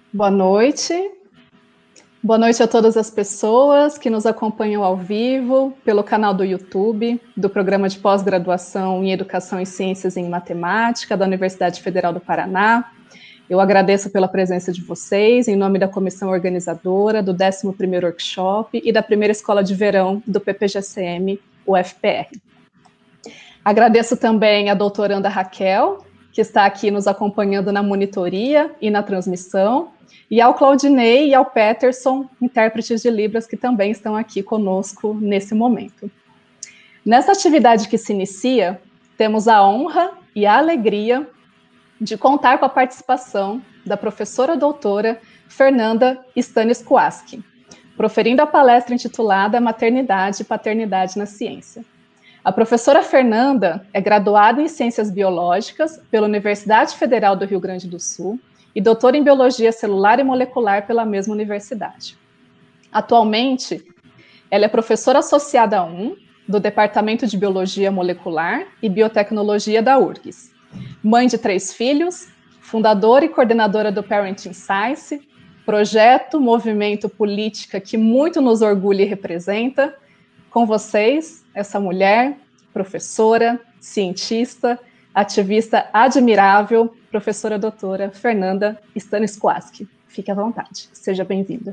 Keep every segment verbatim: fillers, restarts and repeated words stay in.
Boa noite. Boa noite a todas as pessoas que nos acompanham ao vivo pelo canal do YouTube do Programa de Pós-Graduação em Educação e Ciências em Matemática da Universidade Federal do Paraná. Eu agradeço pela presença de vocês, em nome da comissão organizadora do décimo primeiro Workshop e da primeira Escola de Verão do P P G C M, U F P R. Agradeço também a doutoranda Raquel, que está aqui nos acompanhando na monitoria e na transmissão, e ao Claudinei e ao Peterson, intérpretes de Libras, que também estão aqui conosco nesse momento. Nessa atividade que se inicia, temos a honra e a alegria de contar com a participação da professora doutora Fernanda Stanisłaski, proferindo a palestra intitulada Maternidade e Paternidade na Ciência. A professora Fernanda é graduada em Ciências Biológicas pela Universidade Federal do Rio Grande do Sul e doutora em Biologia Celular e Molecular pela mesma universidade. Atualmente, ela é professora associada um do Departamento de Biologia Molecular e Biotecnologia da U R G S. Mãe de três filhos, fundadora e coordenadora do Parenting Science, projeto, movimento, política que muito nos orgulha e representa. Com vocês, essa mulher, professora, cientista, ativista admirável, professora doutora Fernanda Stanisłaski. Fique à vontade, seja bem-vinda.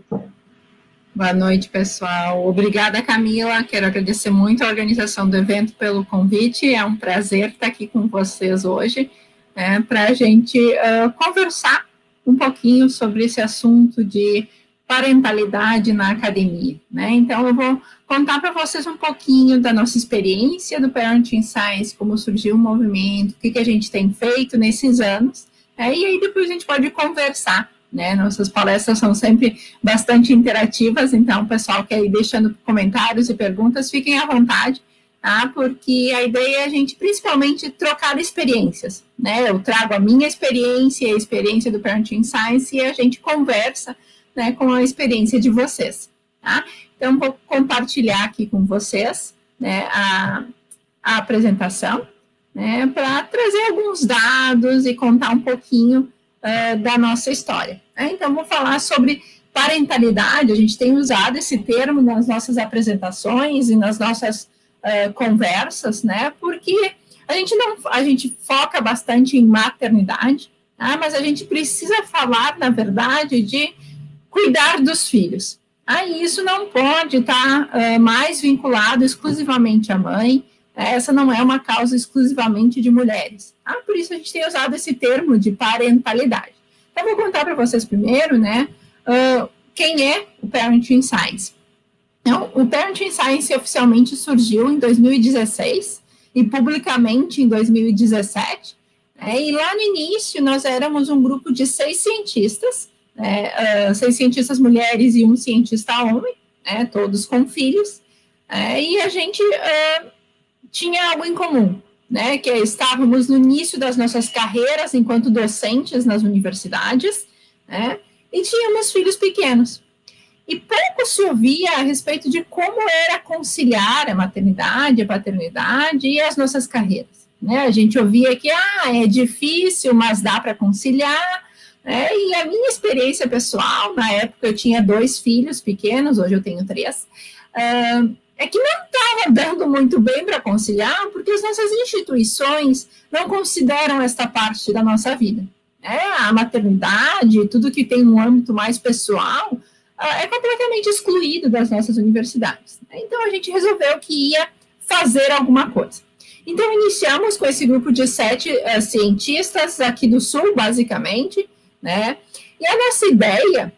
Boa noite, pessoal. Obrigada, Camila. Quero agradecer muito a organização do evento pelo convite. É um prazer estar aqui com vocês hoje, né, para a gente uh, conversar um pouquinho sobre esse assunto de parentalidade na academia, né? Então, eu vou contar para vocês um pouquinho da nossa experiência do Parenting Science, como surgiu o movimento, o que, que a gente tem feito nesses anos, né? E aí depois a gente pode conversar, né? Nossas palestras são sempre bastante interativas, então, o pessoal que aí deixando comentários e perguntas, fiquem à vontade, tá? Porque a ideia é a gente, principalmente, trocar experiências, né? Eu trago a minha experiência, a experiência do Parenting Science, e a gente conversa, né, com a experiência de vocês, tá? Então, vou compartilhar aqui com vocês, né, a, a apresentação, né, para trazer alguns dados e contar um pouquinho uh, da nossa história, né? Então, vou falar sobre parentalidade. A gente tem usado esse termo nas nossas apresentações e nas nossas uh, conversas, né, porque a gente, não, a gente foca bastante em maternidade, tá? Mas a gente precisa falar, na verdade, de cuidar dos filhos. Ah, e isso não pode estar é, mais vinculado exclusivamente à mãe, essa não é uma causa exclusivamente de mulheres. Ah, por isso a gente tem usado esse termo de parentalidade. Então, vou contar para vocês primeiro, né, uh, quem é o Parenting Science. Então, o Parenting Science oficialmente surgiu em dois mil e dezesseis e publicamente em dois mil e dezessete, né, e lá no início nós éramos um grupo de seis cientistas, É, uh, seis cientistas mulheres e um cientista homem, né, todos com filhos, é, e a gente uh, tinha algo em comum, né, que estávamos no início das nossas carreiras enquanto docentes nas universidades, né, e tínhamos filhos pequenos. E pouco se ouvia a respeito de como era conciliar a maternidade, a paternidade e as nossas carreiras, né. A gente ouvia que, ah, é difícil, mas dá para conciliar. É, e a minha experiência pessoal, na época eu tinha dois filhos pequenos, hoje eu tenho três, uh, é que não estava dando muito bem para conciliar, porque as nossas instituições não consideram esta parte da nossa vida. É, a maternidade, tudo que tem um âmbito mais pessoal, uh, é completamente excluído das nossas universidades. Então a gente resolveu que ia fazer alguma coisa. Então iniciamos com esse grupo de sete uh, cientistas aqui do Sul, basicamente, né? E a nossa ideia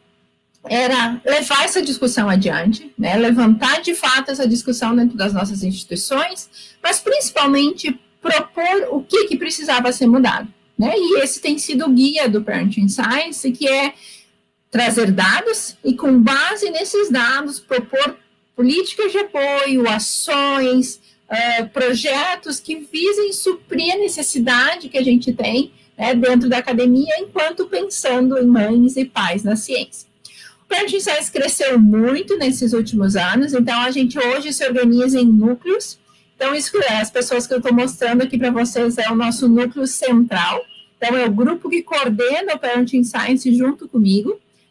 era levar essa discussão adiante, né? Levantar de fato essa discussão dentro das nossas instituições, mas principalmente propor o que, que precisava ser mudado, né? E esse tem sido o guia do Parenting Science, que é trazer dados e, com base nesses dados, propor políticas de apoio, ações, uh, projetos que visem suprir a necessidade que a gente tem, né, dentro da academia, enquanto pensando em mães e pais na ciência. O Parenting Science cresceu muito nesses últimos anos, então a gente hoje se organiza em núcleos. Então, isso, as pessoas que eu estou mostrando aqui para vocês é o nosso núcleo central. Então, é o grupo que coordena o Parenting Science junto comigo.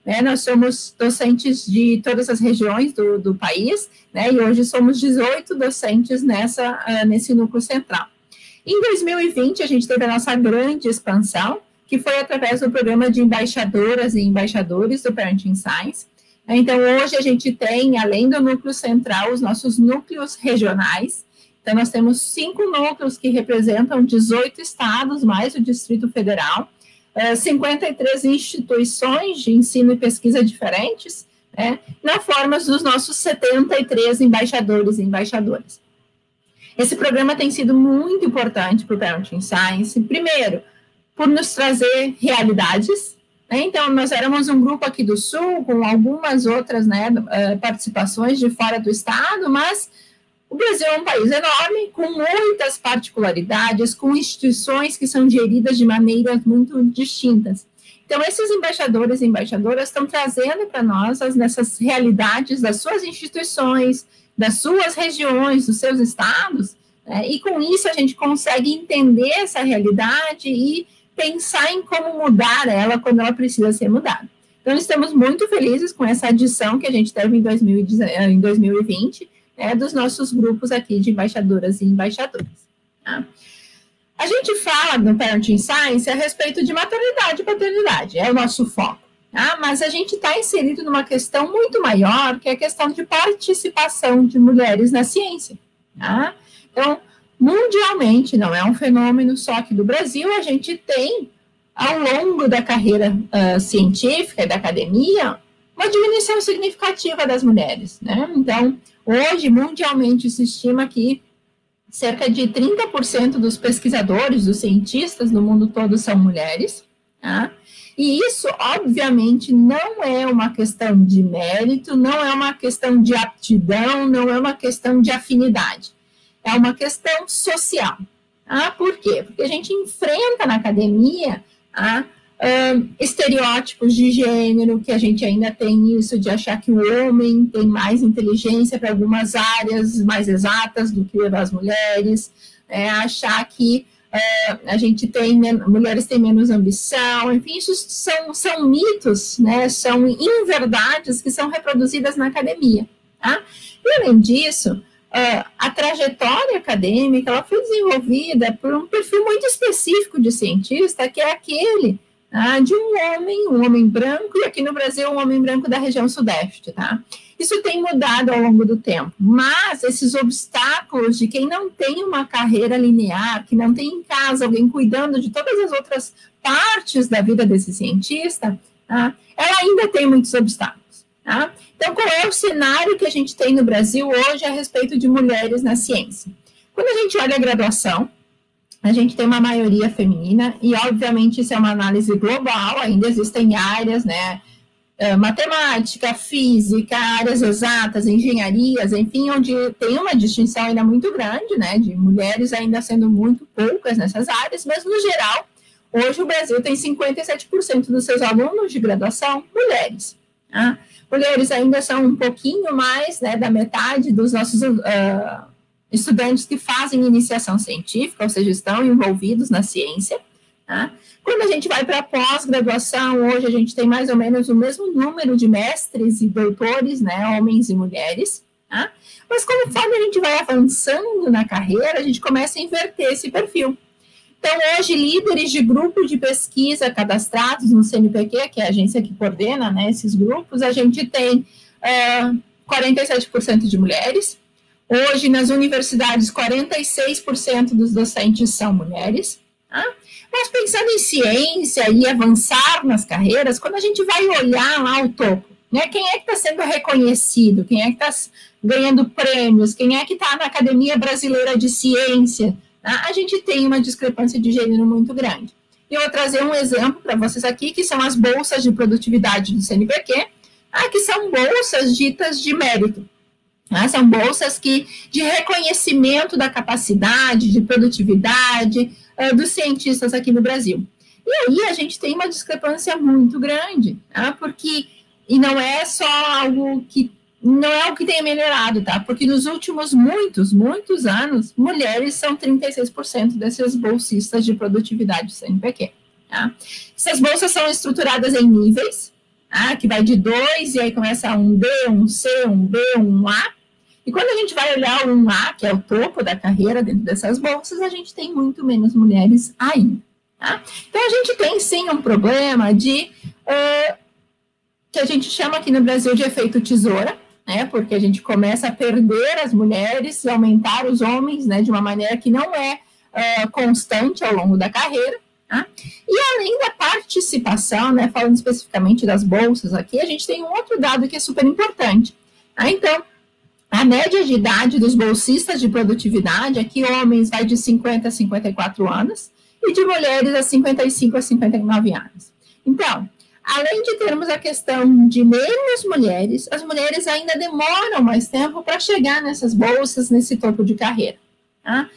né, nós somos docentes de todas as regiões do, do país, né, e hoje somos dezoito docentes nessa, uh, nesse núcleo central. Em dois mil e vinte, a gente teve a nossa grande expansão, que foi através do programa de embaixadoras e embaixadores do Parenting Science. Então, hoje a gente tem, além do núcleo central, os nossos núcleos regionais. Então, nós temos cinco núcleos que representam dezoito estados, mais o Distrito Federal, cinquenta e três instituições de ensino e pesquisa diferentes, né, na forma dos nossos setenta e três embaixadores e embaixadoras. Esse programa tem sido muito importante para o Parenting Science, primeiro, por nos trazer realidades, né, então nós éramos um grupo aqui do Sul, com algumas outras, né, participações de fora do estado, mas o Brasil é um país enorme, com muitas particularidades, com instituições que são geridas de maneiras muito distintas. Então, esses embaixadores e embaixadoras estão trazendo para nós as, nessas realidades das suas instituições, das suas regiões, dos seus estados, né, e com isso a gente consegue entender essa realidade e pensar em como mudar ela quando ela precisa ser mudada. Então, estamos muito felizes com essa adição que a gente teve em dois mil e vinte, É, dos nossos grupos aqui de embaixadoras e embaixadores. Tá? A gente fala no Parenting Science a respeito de maternidade e paternidade, é o nosso foco, tá? Mas a gente está inserido numa questão muito maior, que é a questão de participação de mulheres na ciência. Tá? Então, mundialmente, não é um fenômeno só aqui do Brasil, a gente tem, ao longo da carreira uh, científica e da academia, uma diminuição significativa das mulheres, né? Então, hoje, mundialmente, se estima que cerca de trinta por cento dos pesquisadores, dos cientistas no mundo todo são mulheres, tá? E isso, obviamente, não é uma questão de mérito, não é uma questão de aptidão, não é uma questão de afinidade, é uma questão social. Tá? Por quê? Porque a gente enfrenta na academia a Uh, estereótipos de gênero, que a gente ainda tem isso de achar que o homem tem mais inteligência para algumas áreas mais exatas do que as mulheres, é, achar que uh, a gente tem, mulheres têm menos ambição, enfim, isso são, são mitos, né, são inverdades que são reproduzidas na academia. Tá? E, além disso, uh, a trajetória acadêmica ela foi desenvolvida por um perfil muito específico de cientista, que é aquele Ah, de um homem, um homem branco, e aqui no Brasil, um homem branco da região sudeste, tá? Isso tem mudado ao longo do tempo, mas esses obstáculos de quem não tem uma carreira linear, que não tem em casa alguém cuidando de todas as outras partes da vida desse cientista, tá? Ela ainda tem muitos obstáculos, tá? Então, qual é o cenário que a gente tem no Brasil hoje a respeito de mulheres na ciência? Quando a gente olha a graduação, a gente tem uma maioria feminina, e obviamente isso é uma análise global, ainda existem áreas, né, matemática, física, áreas exatas, engenharias, enfim, onde tem uma distinção ainda muito grande, né, de mulheres ainda sendo muito poucas nessas áreas, mas no geral, hoje o Brasil tem cinquenta e sete por cento dos seus alunos de graduação mulheres, tá? Mulheres ainda são um pouquinho mais, né, da metade dos nossos uh, estudantes que fazem iniciação científica, ou seja, estão envolvidos na ciência, tá? Quando a gente vai para a pós-graduação, hoje a gente tem mais ou menos o mesmo número de mestres e doutores, né, homens e mulheres, tá? Mas conforme a gente vai avançando na carreira, a gente começa a inverter esse perfil. Então, hoje, líderes de grupo de pesquisa cadastrados no C N P Q, que é a agência que coordena, né, esses grupos, a gente tem uh, quarenta e sete por cento de mulheres. Hoje, nas universidades, quarenta e seis por cento dos docentes são mulheres. Tá? Mas pensando em ciência e avançar nas carreiras, quando a gente vai olhar lá o topo, né, quem é que está sendo reconhecido, quem é que está ganhando prêmios, quem é que está na Academia Brasileira de Ciência, tá? A gente tem uma discrepância de gênero muito grande. E eu vou trazer um exemplo para vocês aqui, que são as bolsas de produtividade do C N P Q, tá? Que são bolsas ditas de mérito. Ah, são bolsas que, de reconhecimento da capacidade, de produtividade uh, dos cientistas aqui no Brasil. E aí a gente tem uma discrepância muito grande, tá? Porque, e não é só algo que, não é algo que tenha melhorado, tá? Porque nos últimos muitos, muitos anos, mulheres são trinta e seis por cento desses bolsistas de produtividade do C N P Q, tá? Essas bolsas são estruturadas em níveis, ah, que vai de dois, e aí começa um D, um C, um B, um A. E quando a gente vai olhar o um A, que é o topo da carreira dentro dessas bolsas, a gente tem muito menos mulheres ainda. Tá? Então, a gente tem, sim, um problema de, uh, que a gente chama aqui no Brasil de efeito tesoura, né, porque a gente começa a perder as mulheres e aumentar os homens, né, de uma maneira que não é uh, constante ao longo da carreira. Tá? E além da participação, né, falando especificamente das bolsas aqui, a gente tem um outro dado que é super importante. Tá? Então, a média de idade dos bolsistas de produtividade, aqui homens vai de cinquenta a cinquenta e quatro anos, e de mulheres a cinquenta e cinco a cinquenta e nove anos. Então, além de termos a questão de menos mulheres, as mulheres ainda demoram mais tempo para chegar nessas bolsas, nesse topo de carreira. Tá?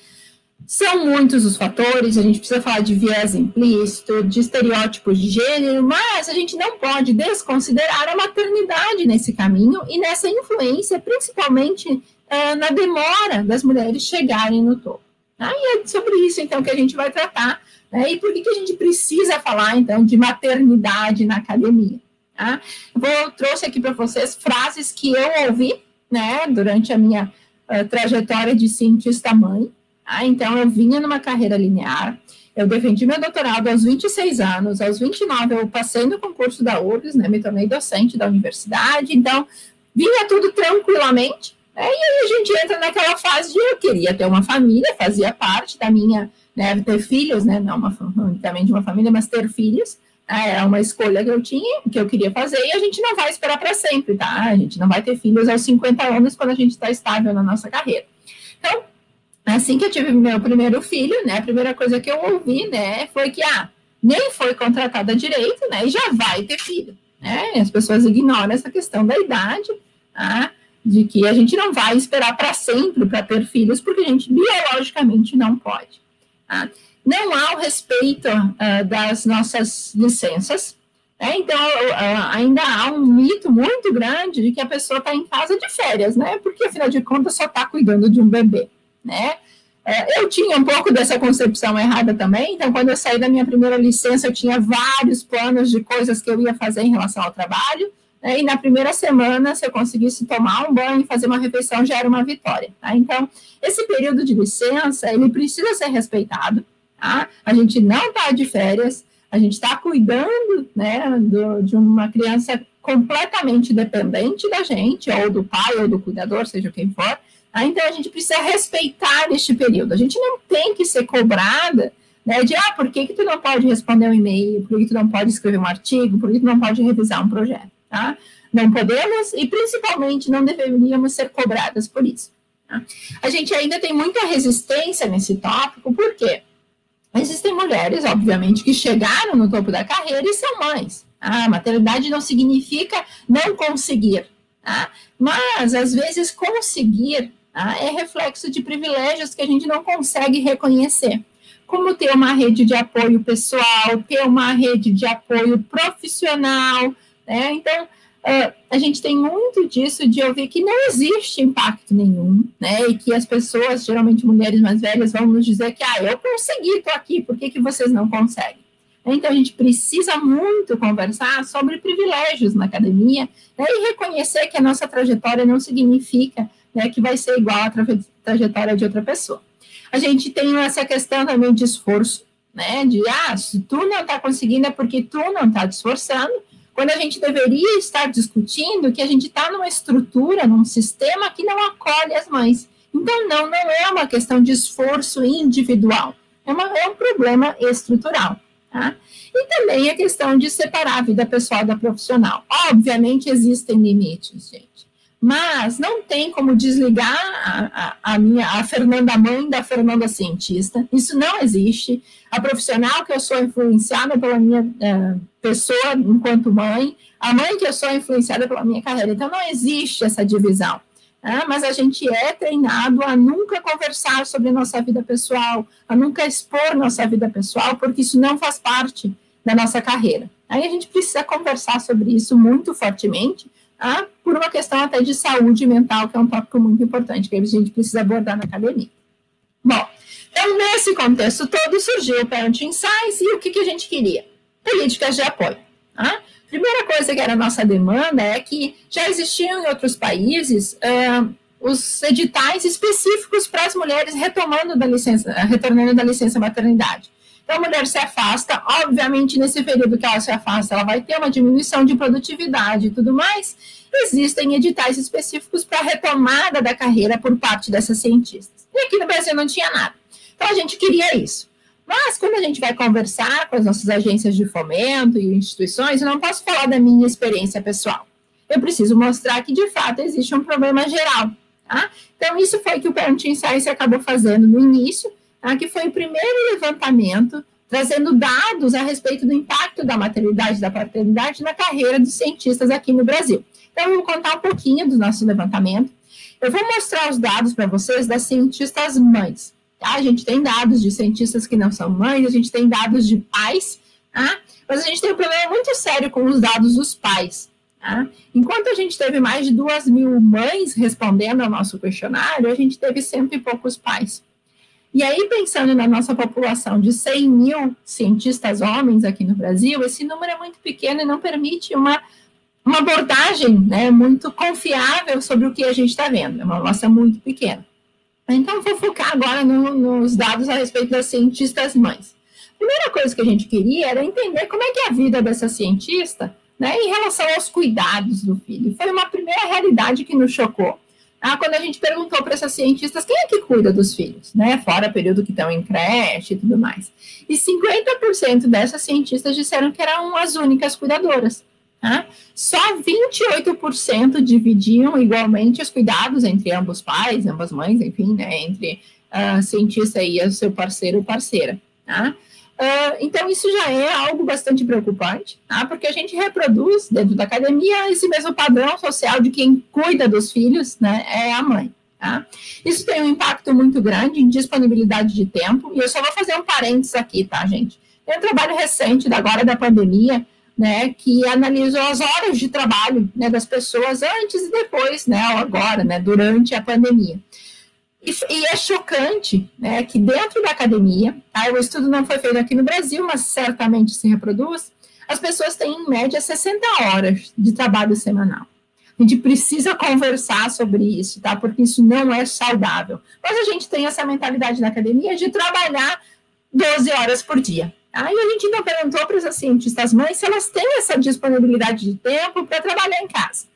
São muitos os fatores, a gente precisa falar de viés implícito, de estereótipos de gênero, mas a gente não pode desconsiderar a maternidade nesse caminho e nessa influência, principalmente é, na demora das mulheres chegarem no topo. Tá? E é sobre isso, então, que a gente vai tratar. Né? E por que, que a gente precisa falar, então, de maternidade na academia? Tá? Eu vou, trouxe aqui para vocês frases que eu ouvi, né, durante a minha uh, trajetória de cientista-mãe. Tá? Então, eu vinha numa carreira linear, eu defendi meu doutorado aos vinte e seis anos, aos vinte e nove eu passei no concurso da U R G S, né, me tornei docente da universidade, então, vinha tudo tranquilamente. É, e aí a gente entra naquela fase de eu queria ter uma família, fazia parte da minha, né, ter filhos, né, não uma, unicamente uma família, mas ter filhos, né, era uma escolha que eu tinha, que eu queria fazer, e a gente não vai esperar para sempre, tá? A gente não vai ter filhos aos cinquenta anos quando a gente está estável na nossa carreira. Então, assim que eu tive meu primeiro filho, né, a primeira coisa que eu ouvi, né, foi que, ah, nem foi contratada direito, né, e já vai ter filho, né? As pessoas ignoram essa questão da idade, tá? De que a gente não vai esperar para sempre para ter filhos, porque a gente biologicamente não pode. Tá? Não há o respeito uh, das nossas licenças, né? Então uh, ainda há um mito muito grande de que a pessoa está em casa de férias, né? Porque afinal de contas só está cuidando de um bebê, né? Uh, eu tinha um pouco dessa concepção errada também, então quando eu saí da minha primeira licença eu tinha vários planos de coisas que eu ia fazer em relação ao trabalho. E na primeira semana, se eu conseguisse tomar um banho e fazer uma refeição, já era uma vitória. Tá? Então, esse período de licença, ele precisa ser respeitado. Tá? A gente não está de férias, a gente está cuidando, né, do, de uma criança completamente dependente da gente, ou do pai, ou do cuidador, seja quem for. Tá? Então, a gente precisa respeitar este período. A gente não tem que ser cobrada, né, de, ah, por que, que tu não pode responder um e-mail, por que, que tu não pode escrever um artigo, por que tu não pode revisar um projeto. Tá? Não podemos e, principalmente, não deveríamos ser cobradas por isso. Tá? A gente ainda tem muita resistência nesse tópico, por quê? Existem mulheres, obviamente, que chegaram no topo da carreira e são mães. Tá? Maternidade não significa não conseguir, tá? Mas, às vezes, conseguir, tá, é reflexo de privilégios que a gente não consegue reconhecer. Como ter uma rede de apoio pessoal, ter uma rede de apoio profissional. É, então, uh, a gente tem muito disso de ouvir que não existe impacto nenhum, né, e que as pessoas, geralmente mulheres mais velhas, vão nos dizer que, ah, eu consegui, estou aqui, por que, que vocês não conseguem? Então, a gente precisa muito conversar sobre privilégios na academia, né, e reconhecer que a nossa trajetória não significa, né, que vai ser igual à tra trajetória de outra pessoa. A gente tem essa questão também de esforço, né, de, ah, se tu não está conseguindo é porque tu não está te esforçando, quando a gente deveria estar discutindo que a gente está numa estrutura, num sistema que não acolhe as mães. Então, não, não é uma questão de esforço individual, é, uma, é um problema estrutural. Tá? E também a questão de separar a vida pessoal da profissional. Obviamente, existem limites, gente, mas não tem como desligar a, a, a minha, a Fernanda mãe da Fernanda cientista, isso não existe. A profissional que eu sou influenciada pela minha uh, pessoa enquanto mãe, a mãe que eu sou influenciada pela minha carreira, então não existe essa divisão. Né? Mas a gente é treinado a nunca conversar sobre nossa vida pessoal, a nunca expor nossa vida pessoal, porque isso não faz parte da nossa carreira. Aí a gente precisa conversar sobre isso muito fortemente, tá? Por uma questão até de saúde mental, que é um tópico muito importante, que a gente precisa abordar na academia. Bom, então nesse contexto todo surgiu o Parenting Science e o que, que a gente queria? Políticas de apoio. Tá? Primeira coisa que era a nossa demanda é que já existiam em outros países uh, os editais específicos para as mulheres retomando da licença, retornando da licença maternidade. Então, a mulher se afasta, obviamente, nesse período que ela se afasta, ela vai ter uma diminuição de produtividade e tudo mais. Existem editais específicos para a retomada da carreira por parte dessas cientistas. E aqui no Brasil não tinha nada. Então, a gente queria isso. Mas, quando a gente vai conversar com as nossas agências de fomento e instituições, eu não posso falar da minha experiência pessoal. Eu preciso mostrar que, de fato, existe um problema geral. Tá? Então, isso foi que o Parenting Science acabou fazendo no início, tá? Que foi o primeiro levantamento, trazendo dados a respeito do impacto da maternidade e da paternidade na carreira dos cientistas aqui no Brasil. Então, eu vou contar um pouquinho do nosso levantamento. Eu vou mostrar os dados para vocês das cientistas mães. Tá? A gente tem dados de cientistas que não são mães, a gente tem dados de pais, tá? Mas a gente tem um problema muito sério com os dados dos pais. Tá? Enquanto a gente teve mais de duas mil mães respondendo ao nosso questionário, a gente teve cento e poucos pais. E aí, pensando na nossa população de cem mil cientistas homens aqui no Brasil, esse número é muito pequeno e não permite uma, uma abordagem, né, muito confiável sobre o que a gente está vendo. É uma amostra muito pequena. Então, vou focar agora no, nos dados a respeito das cientistas mães. A primeira coisa que a gente queria era entender como é que é a vida dessa cientista, né, em relação aos cuidados do filho. Foi uma primeira realidade que nos chocou. Ah, quando a gente perguntou para essas cientistas quem é que cuida dos filhos, né? Fora o período que estão em creche e tudo mais. E cinquenta por cento dessas cientistas disseram que eram as únicas cuidadoras. Tá? Só vinte e oito por cento dividiam igualmente os cuidados entre ambos pais, ambas mães, enfim, né? Entre a uh, cientista e o seu parceiro ou parceira. Tá? Uh, então, isso já é algo bastante preocupante, tá? Porque a gente reproduz, dentro da academia, esse mesmo padrão social de quem cuida dos filhos, né, é a mãe. Tá? Isso tem um impacto muito grande em disponibilidade de tempo, e eu só vou fazer um parênteses aqui, tá, gente? Tem um trabalho recente, da agora da pandemia, né, que analisou as horas de trabalho, né, das pessoas antes e depois, né, ou agora, né, durante a pandemia. E, e é chocante, né, que dentro da academia, tá, o estudo não foi feito aqui no Brasil, mas certamente se reproduz, as pessoas têm, em média, sessenta horas de trabalho semanal. A gente precisa conversar sobre isso, tá, porque isso não é saudável. Mas a gente tem essa mentalidade na academia de trabalhar doze horas por dia. Tá? E a gente então perguntou para essas cientistas mães se elas têm essa disponibilidade de tempo para trabalhar em casa.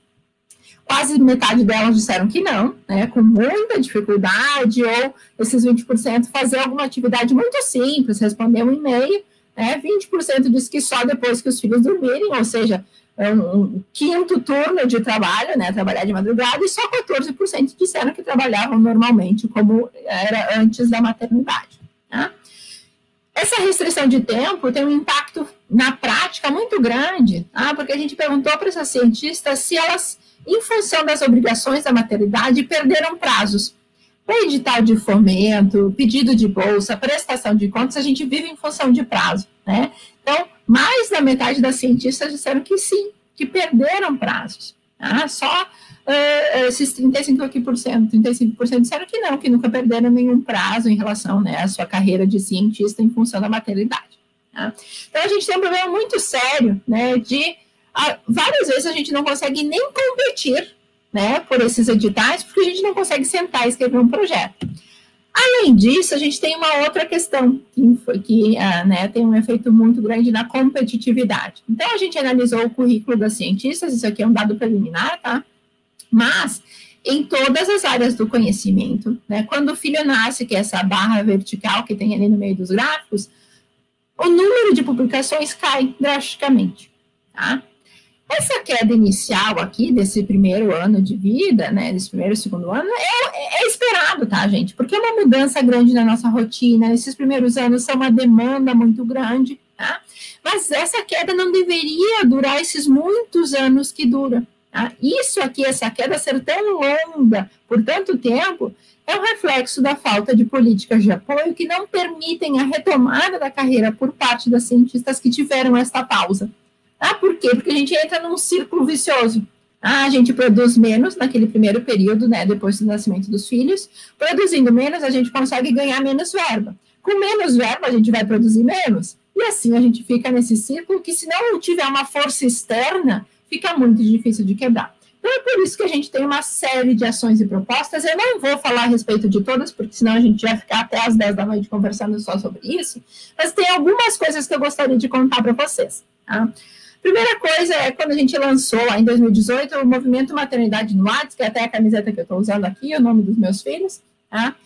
Quase metade delas disseram que não, né, com muita dificuldade, ou esses vinte por cento fazer alguma atividade muito simples, responder um e-mail, né, vinte por cento disse que só depois que os filhos dormirem, ou seja, um, um quinto turno de trabalho, né, trabalhar de madrugada, e só quatorze por cento disseram que trabalhavam normalmente, como era antes da maternidade. Tá? Essa restrição de tempo tem um impacto na prática muito grande, tá? Porque a gente perguntou para essas cientistas se elas, em função das obrigações da maternidade, perderam prazos. Para edital de fomento, pedido de bolsa, prestação de contas, a gente vive em função de prazo, né? Então, mais da metade das cientistas disseram que sim, que perderam prazos. Tá? Só uh, esses trinta e cinco por cento, trinta e cinco por cento disseram que não, que nunca perderam nenhum prazo em relação, né, à sua carreira de cientista em função da maternidade. Tá? Então, a gente tem um problema muito sério, né, de Uh, várias vezes a gente não consegue nem competir, né, por esses editais, porque a gente não consegue sentar e escrever um projeto. Além disso, a gente tem uma outra questão, que, que uh, né, tem um efeito muito grande na competitividade. Então, a gente analisou o currículo das cientistas, isso aqui é um dado preliminar, tá? Mas, em todas as áreas do conhecimento, né, quando o filho nasce, que é essa barra vertical que tem ali no meio dos gráficos, o número de publicações cai drasticamente, tá? Essa queda inicial aqui, desse primeiro ano de vida, né, desse primeiro e segundo ano, é, é esperado, tá, gente? Porque é uma mudança grande na nossa rotina, esses primeiros anos são uma demanda muito grande, tá? Mas essa queda não deveria durar esses muitos anos que dura, tá? Isso aqui, essa queda ser tão longa por tanto tempo, é um reflexo da falta de políticas de apoio que não permitem a retomada da carreira por parte das cientistas que tiveram esta pausa. Ah, por quê? Porque a gente entra num círculo vicioso. Ah, a gente produz menos naquele primeiro período, né, depois do nascimento dos filhos. Produzindo menos, a gente consegue ganhar menos verba. Com menos verba, a gente vai produzir menos. E assim a gente fica nesse ciclo que, se não tiver uma força externa, fica muito difícil de quebrar. Então, é por isso que a gente tem uma série de ações e propostas. Eu não vou falar a respeito de todas, porque senão a gente vai ficar até às dez da noite conversando só sobre isso, mas tem algumas coisas que eu gostaria de contar para vocês. Tá? Primeira coisa é quando a gente lançou, lá em dois mil e dezoito, o Movimento Maternidade no WhatsApp, que é até a camiseta que eu estou usando aqui, o nome dos meus filhos. Tá?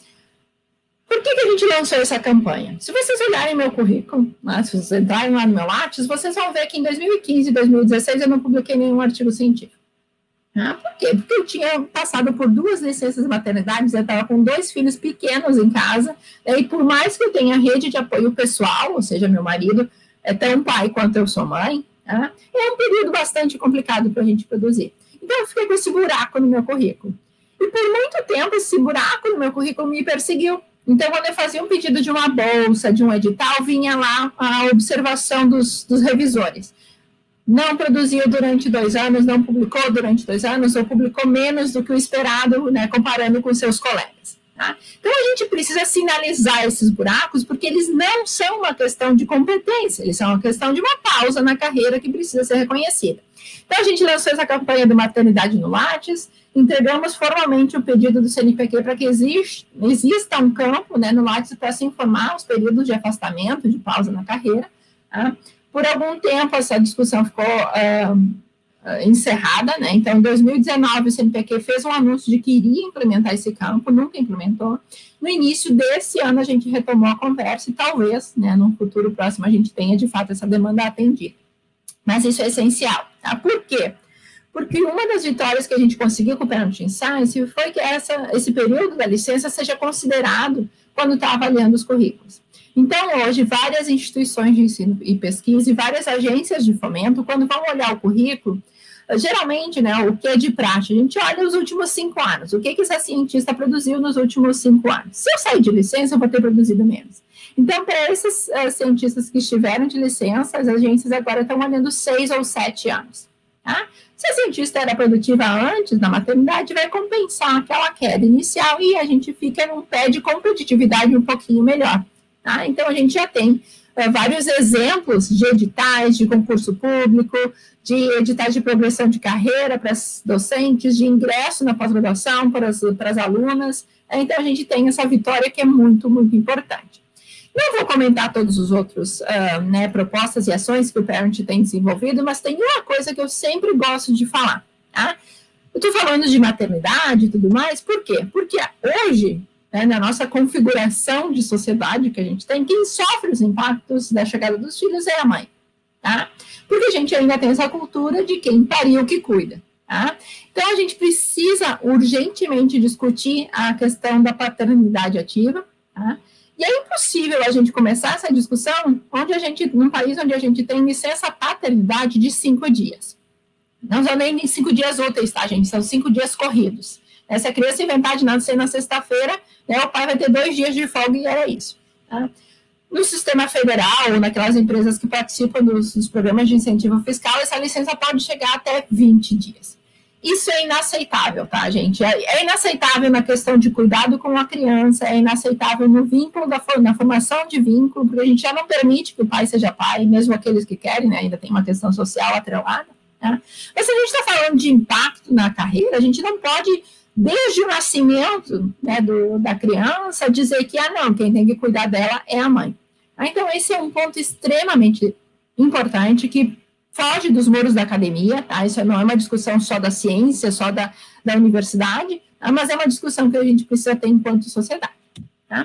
Por que, que a gente lançou essa campanha? Se vocês olharem meu currículo, né, se vocês entrarem lá no meu Lattes, vocês vão ver que em dois mil e quinze e dois mil e dezesseis eu não publiquei nenhum artigo científico. Ah, por quê? Porque eu tinha passado por duas licenças maternidades, eu estava com dois filhos pequenos em casa, e por mais que eu tenha rede de apoio pessoal, ou seja, meu marido é tão pai quanto eu sou mãe, tá? É um período bastante complicado para a gente produzir. Então, eu fiquei com esse buraco no meu currículo. E por muito tempo, esse buraco no meu currículo me perseguiu. Então, quando eu fazia um pedido de uma bolsa, de um edital, vinha lá a observação dos, dos revisores. Não produziu durante dois anos, não publicou durante dois anos, ou publicou menos do que o esperado, né, comparando com seus colegas. Tá? Então, a gente precisa sinalizar esses buracos, porque eles não são uma questão de competência, eles são uma questão de uma pausa na carreira que precisa ser reconhecida. Então, a gente lançou essa campanha do Maternidade no Lattes, entregamos formalmente o pedido do C N P Q para que existe, exista um campo, né, no Lattes para se informar os períodos de afastamento, de pausa na carreira. Tá? Por algum tempo, essa discussão ficou uh, uh, encerrada, né? Então, em dois mil e dezenove, o C N P Q fez um anúncio de que iria implementar esse campo, nunca implementou. No início desse ano, a gente retomou a conversa e talvez, né, no futuro próximo, a gente tenha, de fato, essa demanda atendida. Mas isso é essencial, tá? Por quê? Porque uma das vitórias que a gente conseguiu com o Parenting Science foi que essa, esse período da licença seja considerado quando está avaliando os currículos. Então, hoje, várias instituições de ensino e pesquisa e várias agências de fomento, quando vão olhar o currículo, geralmente, né, o que é de praxe, a gente olha os últimos cinco anos, o que, que essa cientista produziu nos últimos cinco anos. Se eu sair de licença, eu vou ter produzido menos. Então, para esses uh, cientistas que estiveram de licença, as agências agora estão olhando seis ou sete anos. Tá? Se a cientista era produtiva antes da maternidade, vai compensar aquela queda inicial e a gente fica num pé de competitividade um pouquinho melhor. Tá? Então, a gente já tem é, vários exemplos de editais, de concurso público, de editais de progressão de carreira para as docentes, de ingresso na pós-graduação para as, para as alunas. É, então, a gente tem essa vitória que é muito, muito importante. Não vou comentar todos os outros uh, né, propostas e ações que o Parent tem desenvolvido, mas tem uma coisa que eu sempre gosto de falar. Tá? Eu estou falando de maternidade e tudo mais, por quê? Porque hoje, né, na nossa configuração de sociedade que a gente tem, quem sofre os impactos da chegada dos filhos é a mãe, tá? Porque a gente ainda tem essa cultura de quem pariu que cuida, tá? Então, a gente precisa urgentemente discutir a questão da paternidade ativa, tá? E é impossível a gente começar essa discussão onde a gente, num país onde a gente tem licença paternidade de cinco dias. Não são nem cinco dias úteis, tá, gente? São cinco dias corridos. Se a criança inventar de nascer na sexta-feira, né, o pai vai ter dois dias de folga e era isso. Tá? No sistema federal, ou naquelas empresas que participam dos, dos programas de incentivo fiscal, essa licença pode chegar até vinte dias. Isso é inaceitável, tá, gente? É, é inaceitável na questão de cuidado com a criança, é inaceitável no vínculo, da, na formação de vínculo, porque a gente já não permite que o pai seja pai, mesmo aqueles que querem, né, ainda tem uma questão social atrelada. Né? Mas se a gente está falando de impacto na carreira, a gente não pode, desde o nascimento, né, do, da criança, dizer que, ah, não, quem tem que cuidar dela é a mãe. Ah, então, esse é um ponto extremamente importante que foge dos muros da academia, tá? Isso não é uma discussão só da ciência, só da, da universidade, tá? Mas é uma discussão que a gente precisa ter enquanto sociedade, tá?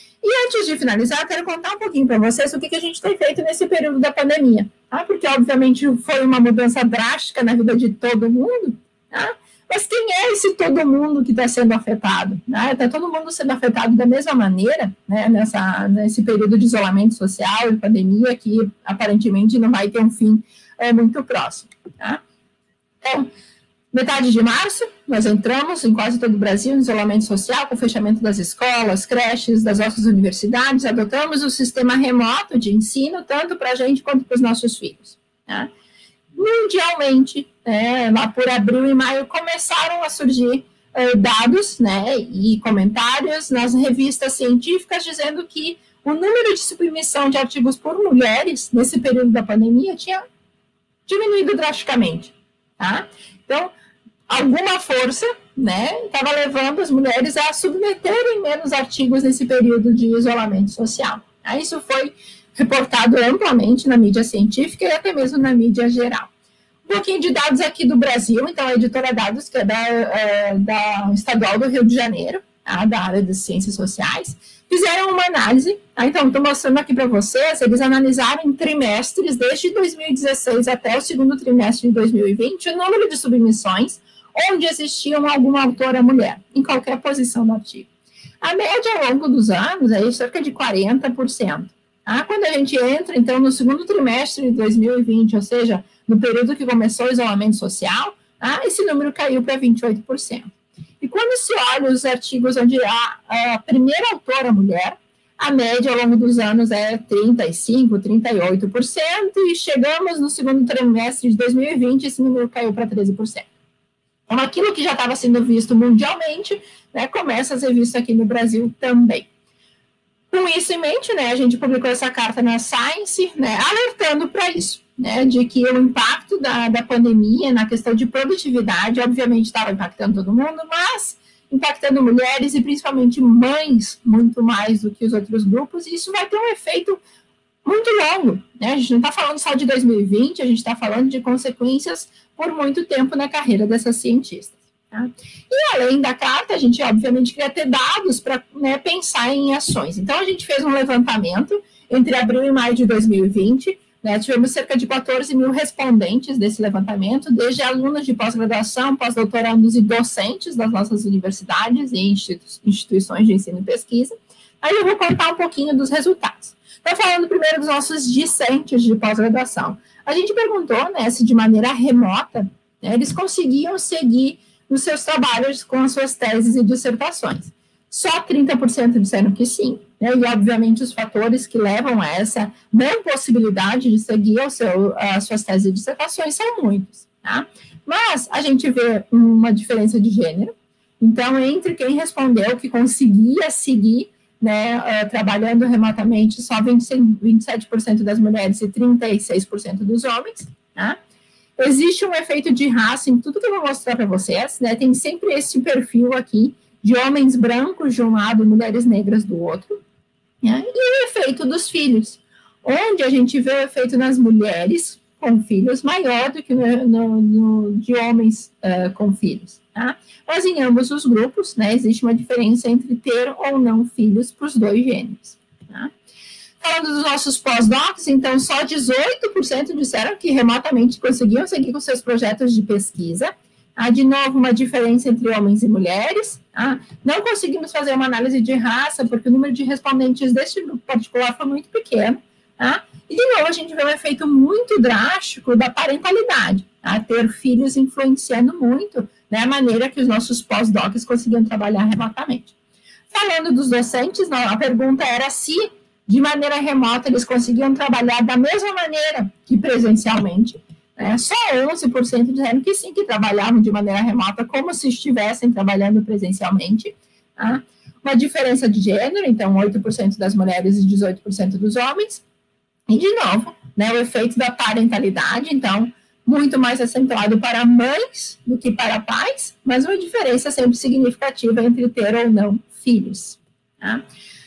E antes de finalizar, eu quero contar um pouquinho para vocês o que, que a gente tem feito nesse período da pandemia, tá? Porque, obviamente, foi uma mudança drástica na vida de todo mundo, tá? Mas quem é esse todo mundo que está sendo afetado? Está né? todo mundo sendo afetado da mesma maneira, né? Nessa, nesse período de isolamento social e pandemia, que aparentemente não vai ter um fim é, muito próximo. Tá? Então, metade de março, nós entramos em quase todo o Brasil em isolamento social, com o fechamento das escolas, creches, das nossas universidades, adotamos o sistema remoto de ensino, tanto para a gente quanto para os nossos filhos. Tá? Mundialmente, né, lá por abril e maio, começaram a surgir uh, dados, né, e comentários nas revistas científicas dizendo que o número de submissão de artigos por mulheres nesse período da pandemia tinha diminuído drasticamente, tá? Então, alguma força, né, estava levando as mulheres a submeterem menos artigos nesse período de isolamento social. Tá? Isso foi reportado amplamente na mídia científica e até mesmo na mídia geral. Um pouquinho de dados aqui do Brasil, então a editora Dados, que é da, é, da Estadual do Rio de Janeiro, tá, da área de ciências sociais, fizeram uma análise, tá? Então estou mostrando aqui para vocês, eles analisaram em trimestres, desde dois mil e dezesseis até o segundo trimestre de dois mil e vinte, o número de submissões onde existiam alguma autora mulher, em qualquer posição do artigo. A média ao longo dos anos é cerca de quarenta por cento. Tá? Quando a gente entra, então, no segundo trimestre de dois mil e vinte, ou seja, no período que começou o isolamento social, tá? Esse número caiu para vinte e oito por cento. E quando se olha os artigos onde há a primeira autora mulher, a média ao longo dos anos é trinta e cinco por cento, trinta e oito por cento, e chegamos no segundo trimestre de dois mil e vinte, esse número caiu para treze por cento. Então, aquilo que já estava sendo visto mundialmente, né, começa a ser visto aqui no Brasil também. Com isso em mente, né, a gente publicou essa carta na Science, né, alertando para isso, né, de que o impacto da, da pandemia na questão de produtividade, obviamente, estava impactando todo mundo, mas impactando mulheres e principalmente mães muito mais do que os outros grupos, e isso vai ter um efeito muito longo, né? A gente não está falando só de dois mil e vinte, a gente está falando de consequências por muito tempo na carreira dessas cientistas. Tá? E além da carta, a gente obviamente queria ter dados para, né, pensar em ações. Então, a gente fez um levantamento entre abril e maio de dois mil e vinte, né, tivemos cerca de quatorze mil respondentes desse levantamento, desde alunos de pós-graduação, pós-doutorandos e docentes das nossas universidades e institu instituições de ensino e pesquisa. Aí eu vou contar um pouquinho dos resultados. Estou falando primeiro dos nossos discentes de pós-graduação. A gente perguntou, né, se de maneira remota, né, eles conseguiam seguir nos seus trabalhos com as suas teses e dissertações. Só trinta por cento disseram que sim, né, e obviamente os fatores que levam a essa não possibilidade de seguir o seu, as suas teses e dissertações são muitos, tá? Mas a gente vê uma diferença de gênero, então entre quem respondeu que conseguia seguir, né, uh, trabalhando remotamente, só vinte e sete por cento das mulheres e trinta e seis por cento dos homens, tá? Existe um efeito de raça em tudo que eu vou mostrar para vocês, né? Tem sempre esse perfil aqui de homens brancos de um lado, mulheres negras do outro, né? E o efeito dos filhos, onde a gente vê o efeito nas mulheres com filhos maior do que no, no, no, de homens uh, com filhos, tá? Mas em ambos os grupos, né, existe uma diferença entre ter ou não filhos para os dois gêneros, tá? Falando dos nossos pós-docs, então, só dezoito por cento disseram que remotamente conseguiam seguir com seus projetos de pesquisa. Ah, de novo, uma diferença entre homens e mulheres. Ah, não conseguimos fazer uma análise de raça, porque o número de respondentes deste grupo particular foi muito pequeno. Ah, e, de novo, a gente vê um efeito muito drástico da parentalidade. Ah, ter filhos influenciando muito, né, a maneira que os nossos pós-docs conseguiam trabalhar remotamente. Falando dos docentes, não, a pergunta era se, de maneira remota, eles conseguiam trabalhar da mesma maneira que presencialmente. Né? Só onze por cento disseram que sim, que trabalhavam de maneira remota, como se estivessem trabalhando presencialmente. Tá? Uma diferença de gênero, então, oito por cento das mulheres e dezoito por cento dos homens. E, de novo, né, o efeito da parentalidade, então, muito mais acentuado para mães do que para pais, mas uma diferença sempre significativa entre ter ou não filhos. Tá?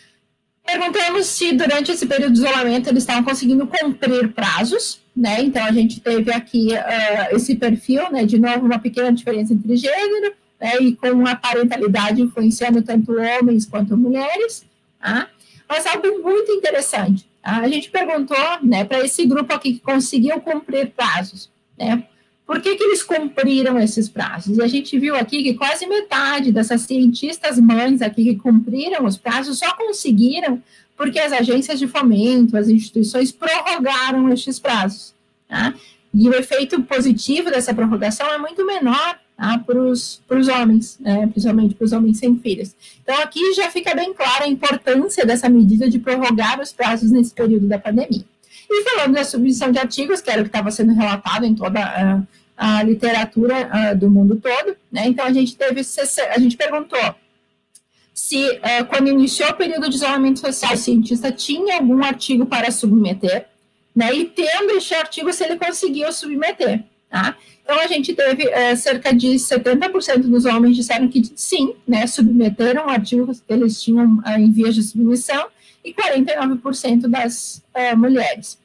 Perguntamos se durante esse período de isolamento eles estavam conseguindo cumprir prazos, né? Então a gente teve aqui uh, esse perfil, né? De novo, uma pequena diferença entre gênero, né? E com a parentalidade influenciando tanto homens quanto mulheres, tá? Mas algo muito interessante, tá? A gente perguntou, né, para esse grupo aqui que conseguiu cumprir prazos, né? Por que que eles cumpriram esses prazos? E a gente viu aqui que quase metade dessas cientistas mães aqui que cumpriram os prazos só conseguiram porque as agências de fomento, as instituições prorrogaram estes prazos, tá? E o efeito positivo dessa prorrogação é muito menor, tá, para os homens, né, principalmente para os homens sem filhos. Então, aqui já fica bem clara a importância dessa medida de prorrogar os prazos nesse período da pandemia. E falando da submissão de artigos, que era o que estava sendo relatado em toda a, a literatura uh, do mundo todo, né? Então a gente teve, a gente perguntou se, uh, quando iniciou o período de isolamento social, o cientista tinha algum artigo para submeter, né, e tendo esse artigo, se ele conseguiu submeter, tá? Então, a gente teve uh, cerca de setenta por cento dos homens disseram que sim, né, submeteram artigos que eles tinham uh, em vias de submissão, e quarenta e nove por cento das uh, mulheres.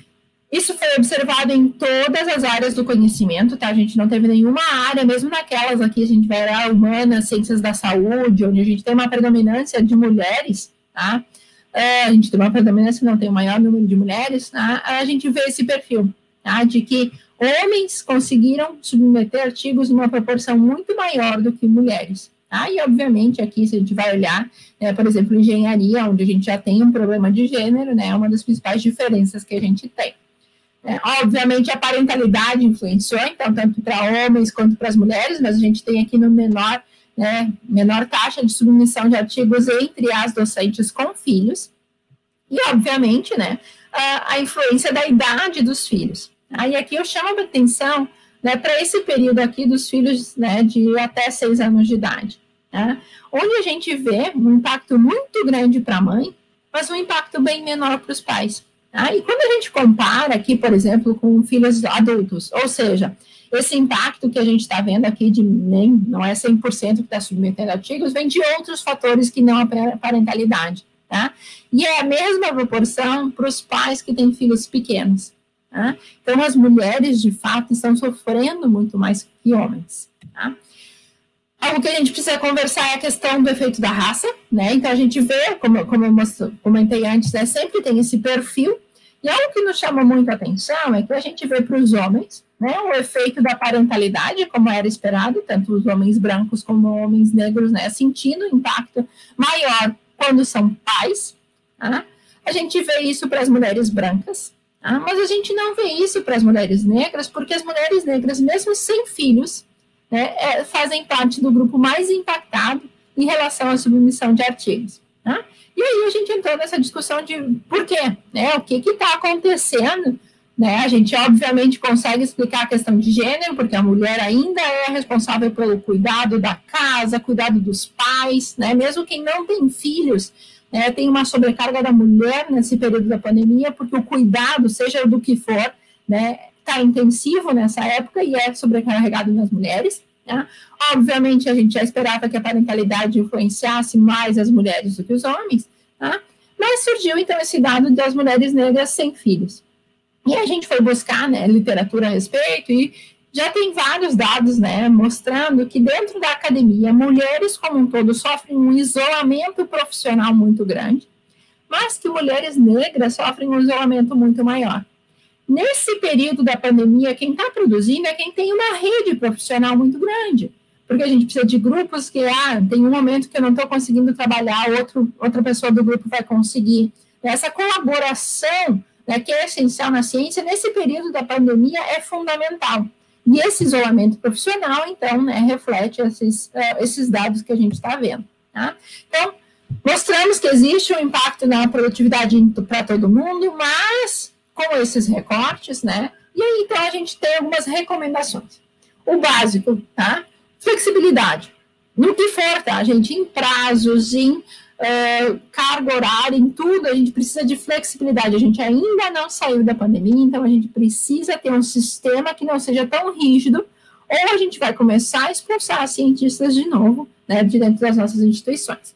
Isso foi observado em todas as áreas do conhecimento, tá? A gente não teve nenhuma área, mesmo naquelas aqui, a gente vai lá, humanas, ciências da saúde, onde a gente tem uma predominância de mulheres, tá? Uh, a gente tem uma predominância, não tem o maior número de mulheres, tá? A gente vê esse perfil, tá? De que homens conseguiram submeter artigos numa proporção muito maior do que mulheres. Tá? E, obviamente, aqui, se a gente vai olhar, né, por exemplo, engenharia, onde a gente já tem um problema de gênero, né, é uma das principais diferenças que a gente tem. É, obviamente, a parentalidade influenciou, então, tanto para homens quanto para as mulheres, mas a gente tem aqui no menor, né, menor taxa de submissão de artigos entre as docentes com filhos. E, obviamente, né, a, a influência da idade dos filhos. Aí aqui eu chamo a atenção, né, para esse período aqui dos filhos, né, de até seis anos de idade, né, onde a gente vê um impacto muito grande para a mãe, mas um impacto bem menor para os pais. Tá? E quando a gente compara aqui, por exemplo, com filhos adultos, ou seja, esse impacto que a gente está vendo aqui, de nem, não é cem por cento que está submetendo artigos, vem de outros fatores que não a parentalidade. Tá? E é a mesma proporção para os pais que têm filhos pequenos. Tá? Então, as mulheres, de fato, estão sofrendo muito mais que homens. Tá? Algo que a gente precisa conversar é a questão do efeito da raça, né? Então, a gente vê, como, como eu comentei antes, né, sempre tem esse perfil, e algo que nos chama muito a atenção é que a gente vê para os homens, né, o efeito da parentalidade, como era esperado, tanto os homens brancos como homens negros, né, sentindo impacto maior quando são pais. Tá? A gente vê isso para as mulheres brancas, ah, mas a gente não vê isso para as mulheres negras, porque as mulheres negras, mesmo sem filhos, né, é, fazem parte do grupo mais impactado em relação à submissão de artigos. Tá? E aí a gente entrou nessa discussão de por quê, né, o que está acontecendo. Né? A gente, obviamente, consegue explicar a questão de gênero, porque a mulher ainda é responsável pelo cuidado da casa, cuidado dos pais, né? Mesmo quem não tem filhos, É, tem uma sobrecarga da mulher nesse período da pandemia, porque o cuidado, seja do que for, né, está intensivo nessa época e é sobrecarregado nas mulheres. Né? Obviamente, a gente já esperava que a parentalidade influenciasse mais as mulheres do que os homens, tá? Mas surgiu, então, esse dado das mulheres negras sem filhos. E a gente foi buscar, né, literatura a respeito e já tem vários dados, né, mostrando que dentro da academia, mulheres como um todo sofrem um isolamento profissional muito grande, mas que mulheres negras sofrem um isolamento muito maior. Nesse período da pandemia, quem está produzindo é quem tem uma rede profissional muito grande, porque a gente precisa de grupos que, ah, tem um momento que eu não estou conseguindo trabalhar, outro, outra pessoa do grupo vai conseguir. Essa colaboração, né, que é essencial na ciência, nesse período da pandemia é fundamental. E esse isolamento profissional, então, né, reflete esses, uh, esses dados que a gente está vendo. Tá? Então, mostramos que existe um impacto na produtividade para todo mundo, mas com esses recortes, né? E aí, então, a gente tem algumas recomendações. O básico, tá? Flexibilidade. No que for, tá, gente? Em prazos, em Uh, carga horária, em tudo, a gente precisa de flexibilidade. A gente ainda não saiu da pandemia, então a gente precisa ter um sistema que não seja tão rígido, ou a gente vai começar a expulsar cientistas de novo, né, de dentro das nossas instituições.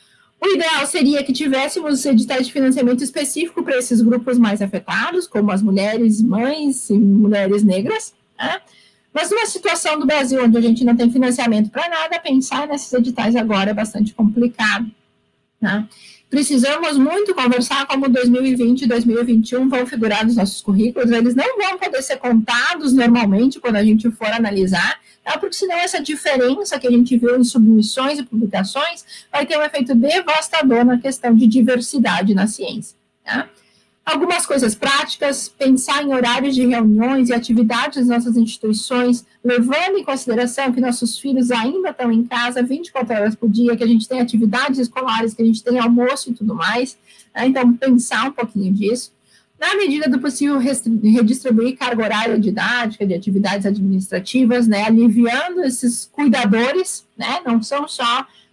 O ideal seria que tivéssemos editais de financiamento específico para esses grupos mais afetados, como as mulheres, mães e mulheres negras, né? Mas numa situação do Brasil onde a gente não tem financiamento para nada, pensar nesses editais agora é bastante complicado. Tá? Precisamos muito conversar como dois mil e vinte e dois mil e vinte e um vão figurar nos nossos currículos, eles não vão poder ser contados normalmente quando a gente for analisar, tá? Porque senão essa diferença que a gente viu em submissões e publicações vai ter um efeito devastador na questão de diversidade na ciência. Tá? Algumas coisas práticas, pensar em horários de reuniões e atividades das nossas instituições, levando em consideração que nossos filhos ainda estão em casa vinte e quatro horas por dia, que a gente tem atividades escolares, que a gente tem almoço e tudo mais, né? Então, pensar um pouquinho disso. Na medida do possível, redistribuir carga horária didática, de atividades administrativas, né? Aliviando esses cuidadores, né? Não são só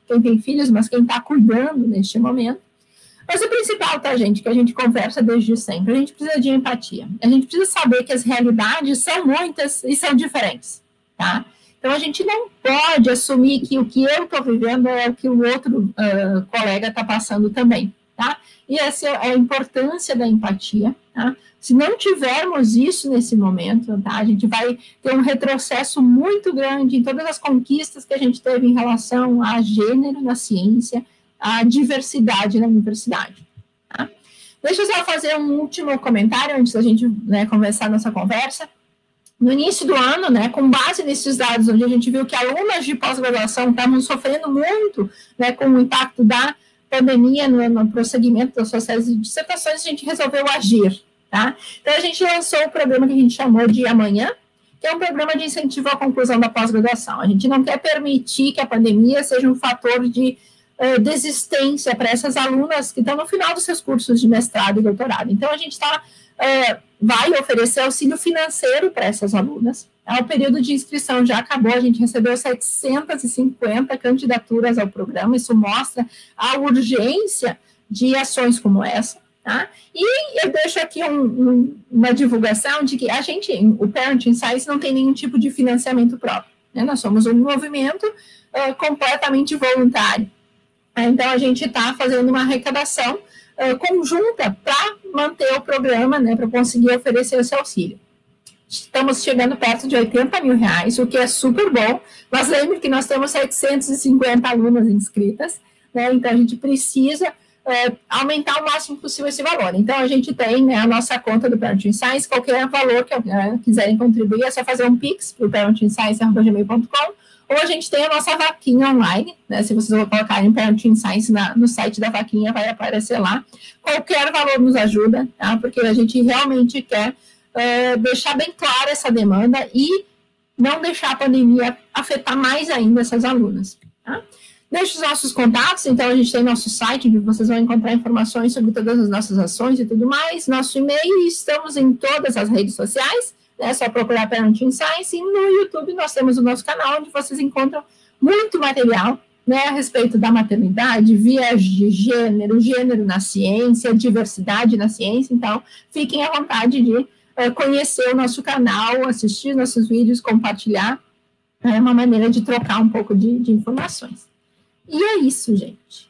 quem tem filhos, mas quem está cuidando neste momento. Mas o principal, tá, gente, que a gente conversa desde sempre, a gente precisa de empatia. A gente precisa saber que as realidades são muitas e são diferentes, tá? Então, a gente não pode assumir que o que eu estou vivendo é o que o outro uh, colega está passando também, tá? E essa é a importância da empatia, tá? Se não tivermos isso nesse momento, tá? A gente vai ter um retrocesso muito grande em todas as conquistas que a gente teve em relação a gênero na ciência, a diversidade na universidade. Tá? Deixa eu só fazer um último comentário antes da gente, né, começar a nossa conversa. No início do ano, né, com base nesses dados, onde a gente viu que alunas de pós-graduação estavam sofrendo muito, né, com o impacto da pandemia no, no prosseguimento das suas teses e dissertações, a gente resolveu agir. Tá? Então, a gente lançou o programa que a gente chamou de Amanhã, que é um programa de incentivo à conclusão da pós-graduação. A gente não quer permitir que a pandemia seja um fator de desistência para essas alunas que estão no final dos seus cursos de mestrado e doutorado. Então, a gente tá, uh, vai oferecer auxílio financeiro para essas alunas. O período de inscrição já acabou, a gente recebeu setecentas e cinquenta candidaturas ao programa, isso mostra a urgência de ações como essa. Tá? E eu deixo aqui um, um, uma divulgação de que a gente, o Parenting Science, não tem nenhum tipo de financiamento próprio. Né? Nós somos um movimento uh, completamente voluntário. Então, a gente está fazendo uma arrecadação uh, conjunta para manter o programa, né, para conseguir oferecer esse auxílio. Estamos chegando perto de oitenta mil reais, o que é super bom, mas lembre que nós temos setecentas e cinquenta alunas inscritas, né, então a gente precisa uh, aumentar o máximo possível esse valor. Então, a gente tem, né, a nossa conta do Parenting Science, qualquer valor que uh, quiserem contribuir, é só fazer um pix para o parenting science arroba gmail ponto com. Ou a gente tem a nossa vaquinha online, né? Se vocês vão colocar em Parenting Science na, no site da vaquinha, vai aparecer lá. Qualquer valor nos ajuda, tá? Porque a gente realmente quer uh, deixar bem clara essa demanda e não deixar a pandemia afetar mais ainda essas alunas. Tá? Deixa os nossos contatos, então a gente tem nosso site, onde vocês vão encontrar informações sobre todas as nossas ações e tudo mais, nosso e-mail, estamos em todas as redes sociais. É só procurar Parenting Science, e no YouTube nós temos o nosso canal, onde vocês encontram muito material, né, a respeito da maternidade, viés de gênero, gênero na ciência, diversidade na ciência. Então, fiquem à vontade de uh, conhecer o nosso canal, assistir nossos vídeos, compartilhar. É uma maneira de trocar um pouco de, de informações. E é isso, gente.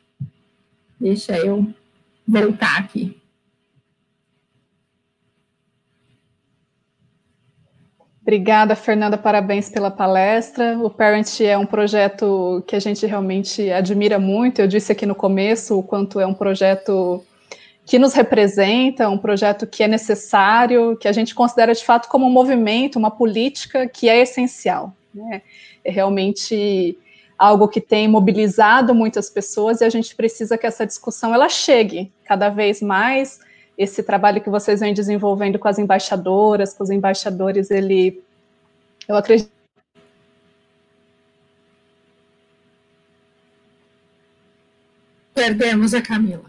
Deixa eu voltar aqui. Obrigada, Fernanda, parabéns pela palestra. O Parent é um projeto que a gente realmente admira muito. Eu disse aqui no começo o quanto é um projeto que nos representa, um projeto que é necessário, que a gente considera de fato como um movimento, uma política que é essencial, né? É realmente algo que tem mobilizado muitas pessoas e a gente precisa que essa discussão ela chegue cada vez mais. Esse trabalho que vocês vêm desenvolvendo com as embaixadoras, com os embaixadores, ele, eu acredito. Perdemos a Camila.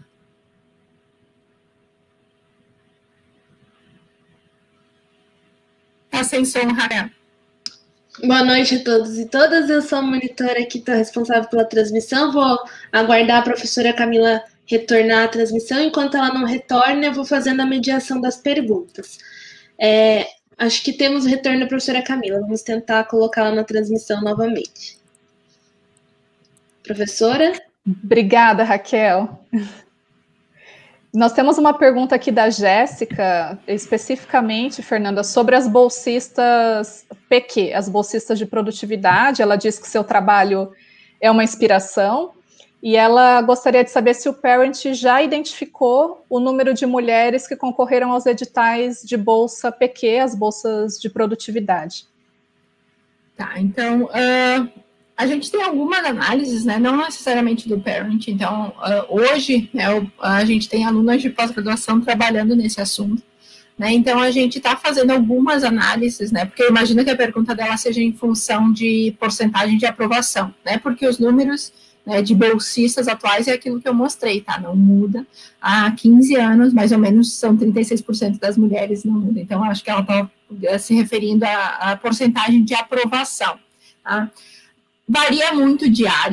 Está sem som, Raquel. Boa noite a todos e todas. Eu sou a monitora aqui, estou responsável pela transmissão. Vou aguardar a professora Camila retornar à transmissão. Enquanto ela não retorna, eu vou fazendo a mediação das perguntas. É, acho que temos o retorno da professora Camila. Vamos tentar colocá-la na transmissão novamente. Professora? Obrigada, Raquel. Nós temos uma pergunta aqui da Jéssica, especificamente, Fernanda, sobre as bolsistas P Q, as bolsistas de produtividade. Ela diz que seu trabalho é uma inspiração. E ela gostaria de saber se o Parent já identificou o número de mulheres que concorreram aos editais de bolsa P Q, as bolsas de produtividade. Tá, então, uh, a gente tem algumas análises, né, não necessariamente do Parent. Então, uh, hoje, né, a gente tem alunas de pós-graduação trabalhando nesse assunto. Né, então, a gente está fazendo algumas análises, né, porque imagina que a pergunta dela seja em função de porcentagem de aprovação, né, porque os números né, de bolsistas atuais é aquilo que eu mostrei, tá? Não muda. Há quinze anos, mais ou menos, são trinta e seis por cento das mulheres não muda. Então, acho que ela está se referindo à, à porcentagem de aprovação, tá? Varia muito de área,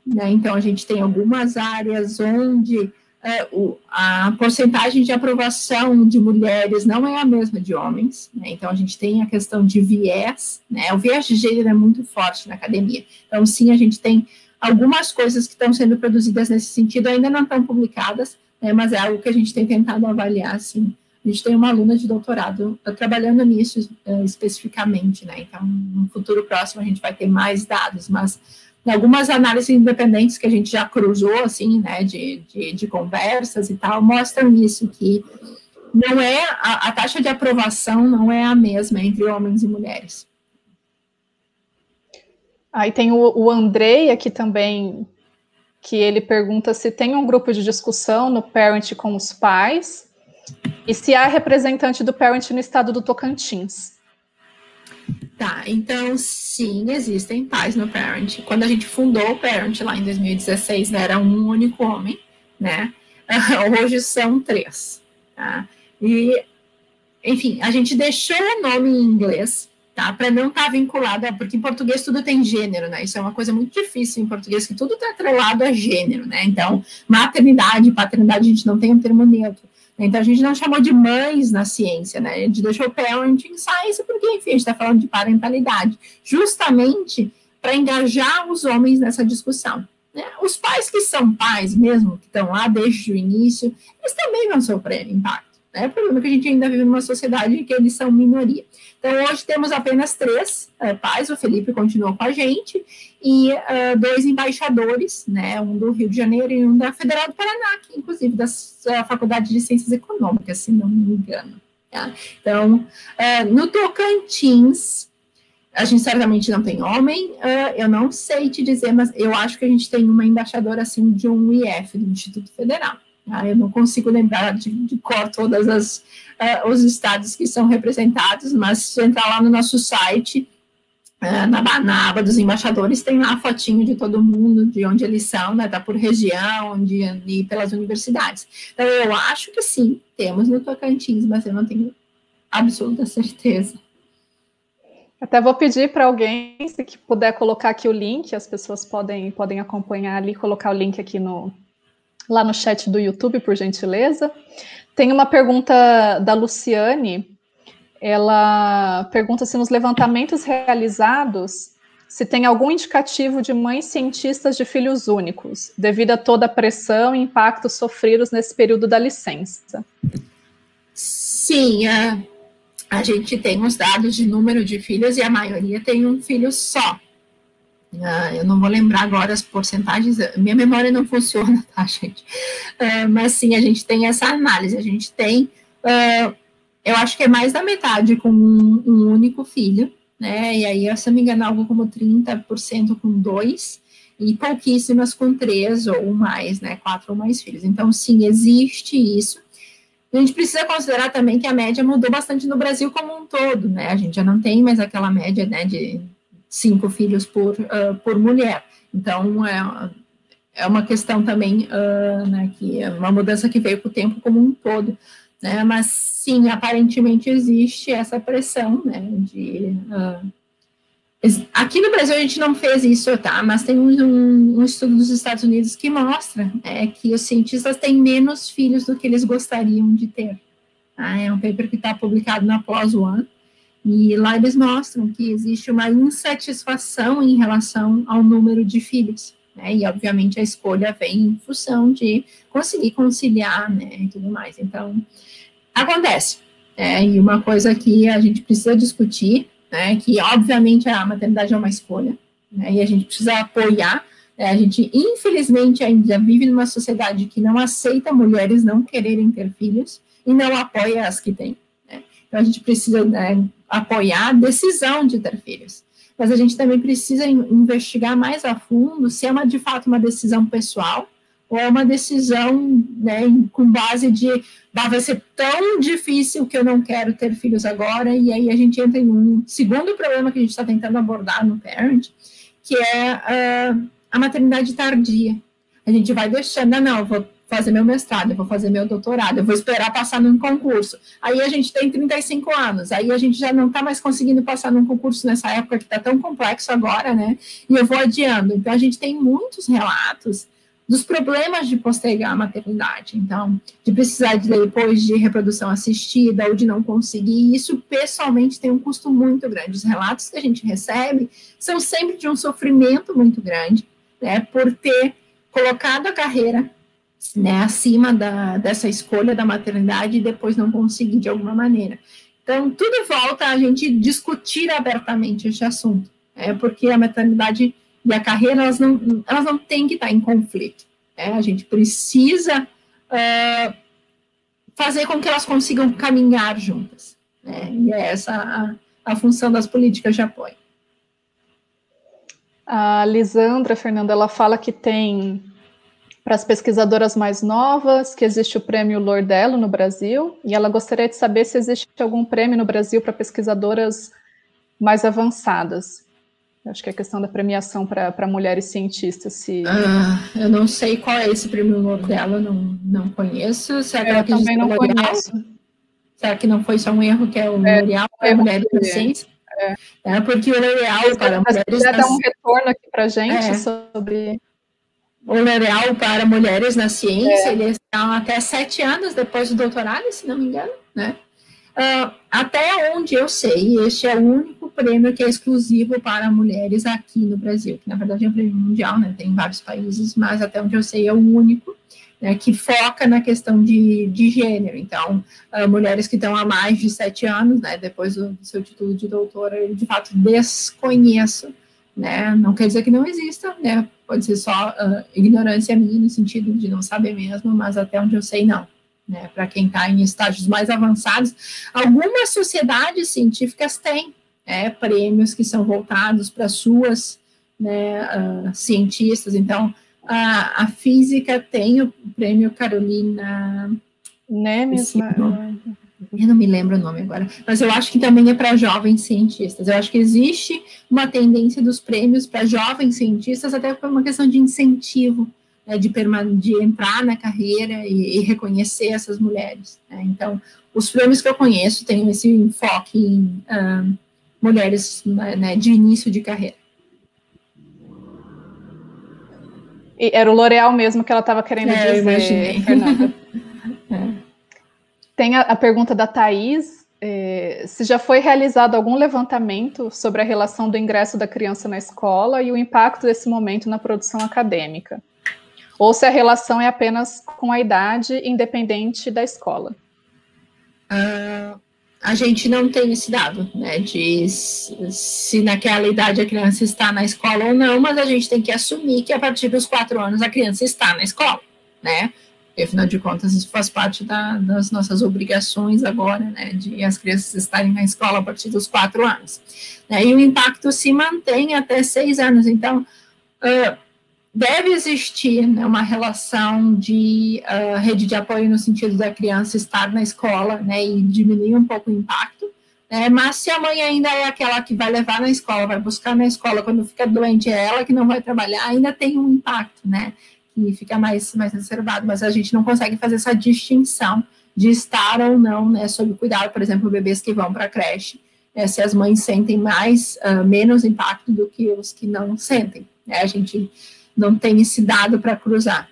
né? Então, a gente tem algumas áreas onde é, o, a porcentagem de aprovação de mulheres não é a mesma de homens, né? Então, a gente tem a questão de viés, né? O viés de gênero é muito forte na academia. Então, sim, a gente tem algumas coisas que estão sendo produzidas nesse sentido, ainda não estão publicadas, né? Mas é algo que a gente tem tentado avaliar, assim. A gente tem uma aluna de doutorado trabalhando nisso uh, especificamente, né? Então, no futuro próximo, a gente vai ter mais dados, mas algumas análises independentes que a gente já cruzou, assim, né, de, de, de conversas e tal, mostram isso, que não é, a, a taxa de aprovação não é a mesma entre homens e mulheres. Aí tem o, o Andrei aqui também, que ele pergunta se tem um grupo de discussão no Parent com os pais, e se há representante do Parent no estado do Tocantins. Tá, então, sim, existem pais no Parent. Quando a gente fundou o Parent lá em dois mil e dezesseis, né, era um único homem, né? Hoje são três, tá? E, enfim, a gente deixou o nome em inglês, tá? Para não estar tá vinculado, a, porque em português tudo tem gênero, né? Isso é uma coisa muito difícil em português, que tudo está atrelado a gênero, né? Então, maternidade, paternidade, a gente não tem um termo neutro. Então, a gente não chamou de mães na ciência, né? A gente deixou parenting science, porque, enfim, a gente está falando de parentalidade, justamente para engajar os homens nessa discussão, né? Os pais que são pais mesmo, que estão lá desde o início, eles também vão sofrer impacto, né? O problema é que a gente ainda vive numa sociedade em que eles são minoria. Então, hoje temos apenas três uh, pais, o Felipe continua com a gente, e uh, dois embaixadores, né, um do Rio de Janeiro e um da Federal do Paraná, que inclusive da uh, Faculdade de Ciências Econômicas, se não me engano. Tá? Então, uh, no Tocantins, a gente certamente não tem homem, uh, eu não sei te dizer, mas eu acho que a gente tem uma embaixadora, assim, de um I F, do Instituto Federal. Tá? Eu não consigo lembrar de, de cor todas as uh, os estados que são representados, mas se entrar lá no nosso site, uh, na, na aba dos embaixadores, tem lá a fotinho de todo mundo, de onde eles são, né? Tá por região, de, de, pelas universidades. Então, eu acho que sim, temos no Tocantins, mas eu não tenho absoluta certeza. Até vou pedir para alguém, se puder colocar aqui o link, as pessoas podem, podem acompanhar ali, colocar o link aqui no, lá no chat do YouTube, por gentileza. Tem uma pergunta da Luciane, ela pergunta se nos levantamentos realizados, se tem algum indicativo de mães cientistas de filhos únicos, devido a toda a pressão e impactos sofridos nesse período da licença. Sim, a, a gente tem os dados de número de filhos e a maioria tem um filho só. Uh, eu não vou lembrar agora as porcentagens, minha memória não funciona, tá, gente? Uh, mas sim, a gente tem essa análise, a gente tem, uh, eu acho que é mais da metade com um, um único filho, né? E aí, se eu não me engano, algo como trinta por cento com dois, e pouquíssimas com três ou mais, né? Quatro ou mais filhos. Então, sim, existe isso. A gente precisa considerar também que a média mudou bastante no Brasil como um todo, né? A gente já não tem mais aquela média, né, de cinco filhos por, uh, por mulher. Então, é, é uma questão também, uh, né, que é uma mudança que veio com o tempo como um todo, né, mas sim, aparentemente existe essa pressão, né, de... Uh, aqui no Brasil a gente não fez isso, tá, mas tem um, um estudo dos Estados Unidos que mostra é, que os cientistas têm menos filhos do que eles gostariam de ter. Tá? É um paper que está publicado na PLOS ONE, e lá eles mostram que existe uma insatisfação em relação ao número de filhos, né, e obviamente a escolha vem em função de conseguir conciliar, né, e tudo mais. Então, acontece, né, e uma coisa que a gente precisa discutir, né, que obviamente a maternidade é uma escolha, né, e a gente precisa apoiar, né, a gente infelizmente ainda vive numa sociedade que não aceita mulheres não quererem ter filhos e não apoia as que têm. Então, a gente precisa, né, apoiar a decisão de ter filhos. Mas a gente também precisa investigar mais a fundo se é uma, de fato uma decisão pessoal ou é uma decisão, né, com base de ah, vai ser tão difícil que eu não quero ter filhos agora, e aí a gente entra em um segundo problema que a gente está tentando abordar no Parent, que é uh, a maternidade tardia. A gente vai deixando, não, não, eu vou fazer meu mestrado, eu vou fazer meu doutorado, eu vou esperar passar num concurso. Aí a gente tem trinta e cinco anos, aí a gente já não está mais conseguindo passar num concurso nessa época que está tão complexo agora, né? E eu vou adiando. Então, a gente tem muitos relatos dos problemas de postergar a maternidade. Então, de precisar de depois de reprodução assistida ou de não conseguir, isso pessoalmente tem um custo muito grande. Os relatos que a gente recebe são sempre de um sofrimento muito grande, né? Por ter colocado a carreira, né, acima da, dessa escolha da maternidade e depois não conseguir de alguma maneira. Então, tudo volta a gente discutir abertamente esse assunto, é, porque a maternidade e a carreira, elas não, elas não têm que estar em conflito. É, a gente precisa é, fazer com que elas consigam caminhar juntas. Né, e é essa a, a função das políticas de apoio. A Lisandra, Fernanda, ela fala que tem... para as pesquisadoras mais novas, que existe o prêmio Lordello no Brasil, e ela gostaria de saber se existe algum prêmio no Brasil para pesquisadoras mais avançadas. Acho que é a questão da premiação para mulheres cientistas. Se... Ah, eu não sei qual é esse prêmio Lordello, não, não conheço. Será que eu também não L'Oréal? Conheço. Será que não foi só um erro que é o É, L'Oréal para é, mulheres é. na ciência? É. É, porque o L'Oréal para mulheres... Já na... dá um retorno aqui para a gente é. sobre... O L'Oréal para mulheres na ciência, É. eles estão até sete anos depois do doutorado, se não me engano, né? Uh, até onde eu sei, este é o único prêmio que é exclusivo para mulheres aqui no Brasil, que na verdade é um prêmio mundial, né? Tem em vários países, mas até onde eu sei é o único, né, que foca na questão de, de gênero. Então, uh, mulheres que estão há mais de sete anos, né, depois do, do seu título de doutora, eu de fato desconheço, né? Não quer dizer que não exista, né? Pode ser só uh, ignorância minha, no sentido de não saber mesmo, mas até onde eu sei, não. Né? Para quem está em estágios mais avançados, algumas sociedades científicas têm é, prêmios que são voltados para suas, né, uh, cientistas. Então, a, a física tem o prêmio Carolina... Nemes, eu não me lembro o nome agora, mas eu acho que também é para jovens cientistas. Eu acho que existe uma tendência dos prêmios para jovens cientistas, até por uma questão de incentivo, né, de, de entrar na carreira e, e reconhecer essas mulheres. Né? Então, os prêmios que eu conheço têm esse enfoque em uh, mulheres, né, de início de carreira. E era o L'Oréal mesmo que ela estava querendo é, dizer, eu imaginei. Fernanda. é. Tem a, a pergunta da Thaís, eh, se já foi realizado algum levantamento sobre a relação do ingresso da criança na escola e o impacto desse momento na produção acadêmica, ou se a relação é apenas com a idade, independente da escola. Uh, a gente não tem esse dado, né, de se, se naquela idade a criança está na escola ou não, mas a gente tem que assumir que a partir dos quatro anos a criança está na escola, né? Porque, afinal de contas, isso faz parte da, das nossas obrigações agora, né, de as crianças estarem na escola a partir dos quatro anos. Né, e o impacto se mantém até seis anos. Então, uh, deve existir, né, uma relação de uh, rede de apoio no sentido da criança estar na escola, né, e diminuir um pouco o impacto. Né, mas se a mãe ainda é aquela que vai levar na escola, vai buscar na escola, quando fica doente é ela que não vai trabalhar, ainda tem um impacto, né, que fica mais, mais reservado, mas a gente não consegue fazer essa distinção de estar ou não, né, sob cuidado, por exemplo, bebês que vão para a creche, né, se as mães sentem mais, uh, menos impacto do que os que não sentem, né, a gente não tem esse dado para cruzar.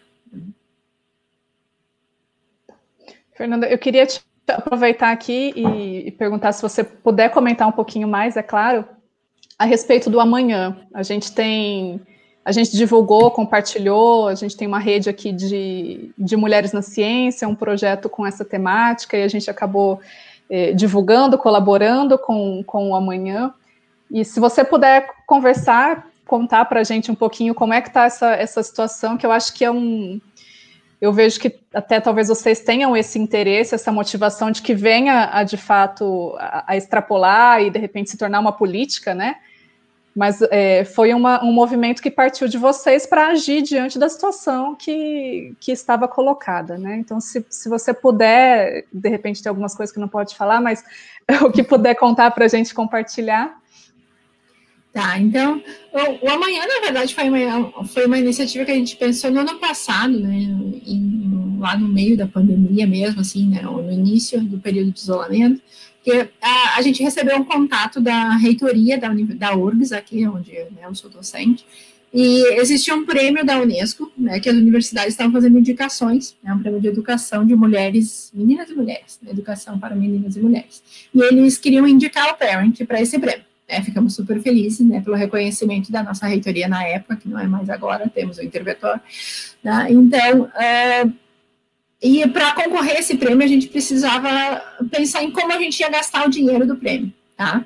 Fernanda, eu queria te aproveitar aqui e, e perguntar se você puder comentar um pouquinho mais, é claro, a respeito do amanhã. A gente tem... A gente divulgou, compartilhou, a gente tem uma rede aqui de, de mulheres na ciência, um projeto com essa temática, e a gente acabou eh, divulgando, colaborando com, com o Amanhã. E se você puder conversar, contar para a gente um pouquinho como é que está essa, essa situação, que eu acho que é um... Eu vejo que até talvez vocês tenham esse interesse, essa motivação de que venha, a, de fato, a, a extrapolar e, de repente, se tornar uma política, né? Mas é, foi uma, um movimento que partiu de vocês para agir diante da situação que, que estava colocada, né? Então, se, se você puder, de repente tem algumas coisas que não pode falar, mas o que puder contar para a gente compartilhar. Tá, então, o, o Amanhã, na verdade, foi uma, foi uma iniciativa que a gente pensou no ano passado, né, em, lá no meio da pandemia mesmo, assim, né, no início do período de isolamento, que a, a gente recebeu um contato da reitoria da, da U R G S, aqui onde, né, eu sou docente, e existia um prêmio da Unesco, né, que as universidades estavam fazendo indicações, né, um prêmio de educação de mulheres, meninas e mulheres, né, educação para meninas e mulheres, e eles queriam indicar o Parent para esse prêmio. É, ficamos super felizes, né, pelo reconhecimento da nossa reitoria na época, que não é mais agora, temos o interventor, né, então, é, e para concorrer a esse prêmio, a gente precisava pensar em como a gente ia gastar o dinheiro do prêmio, tá,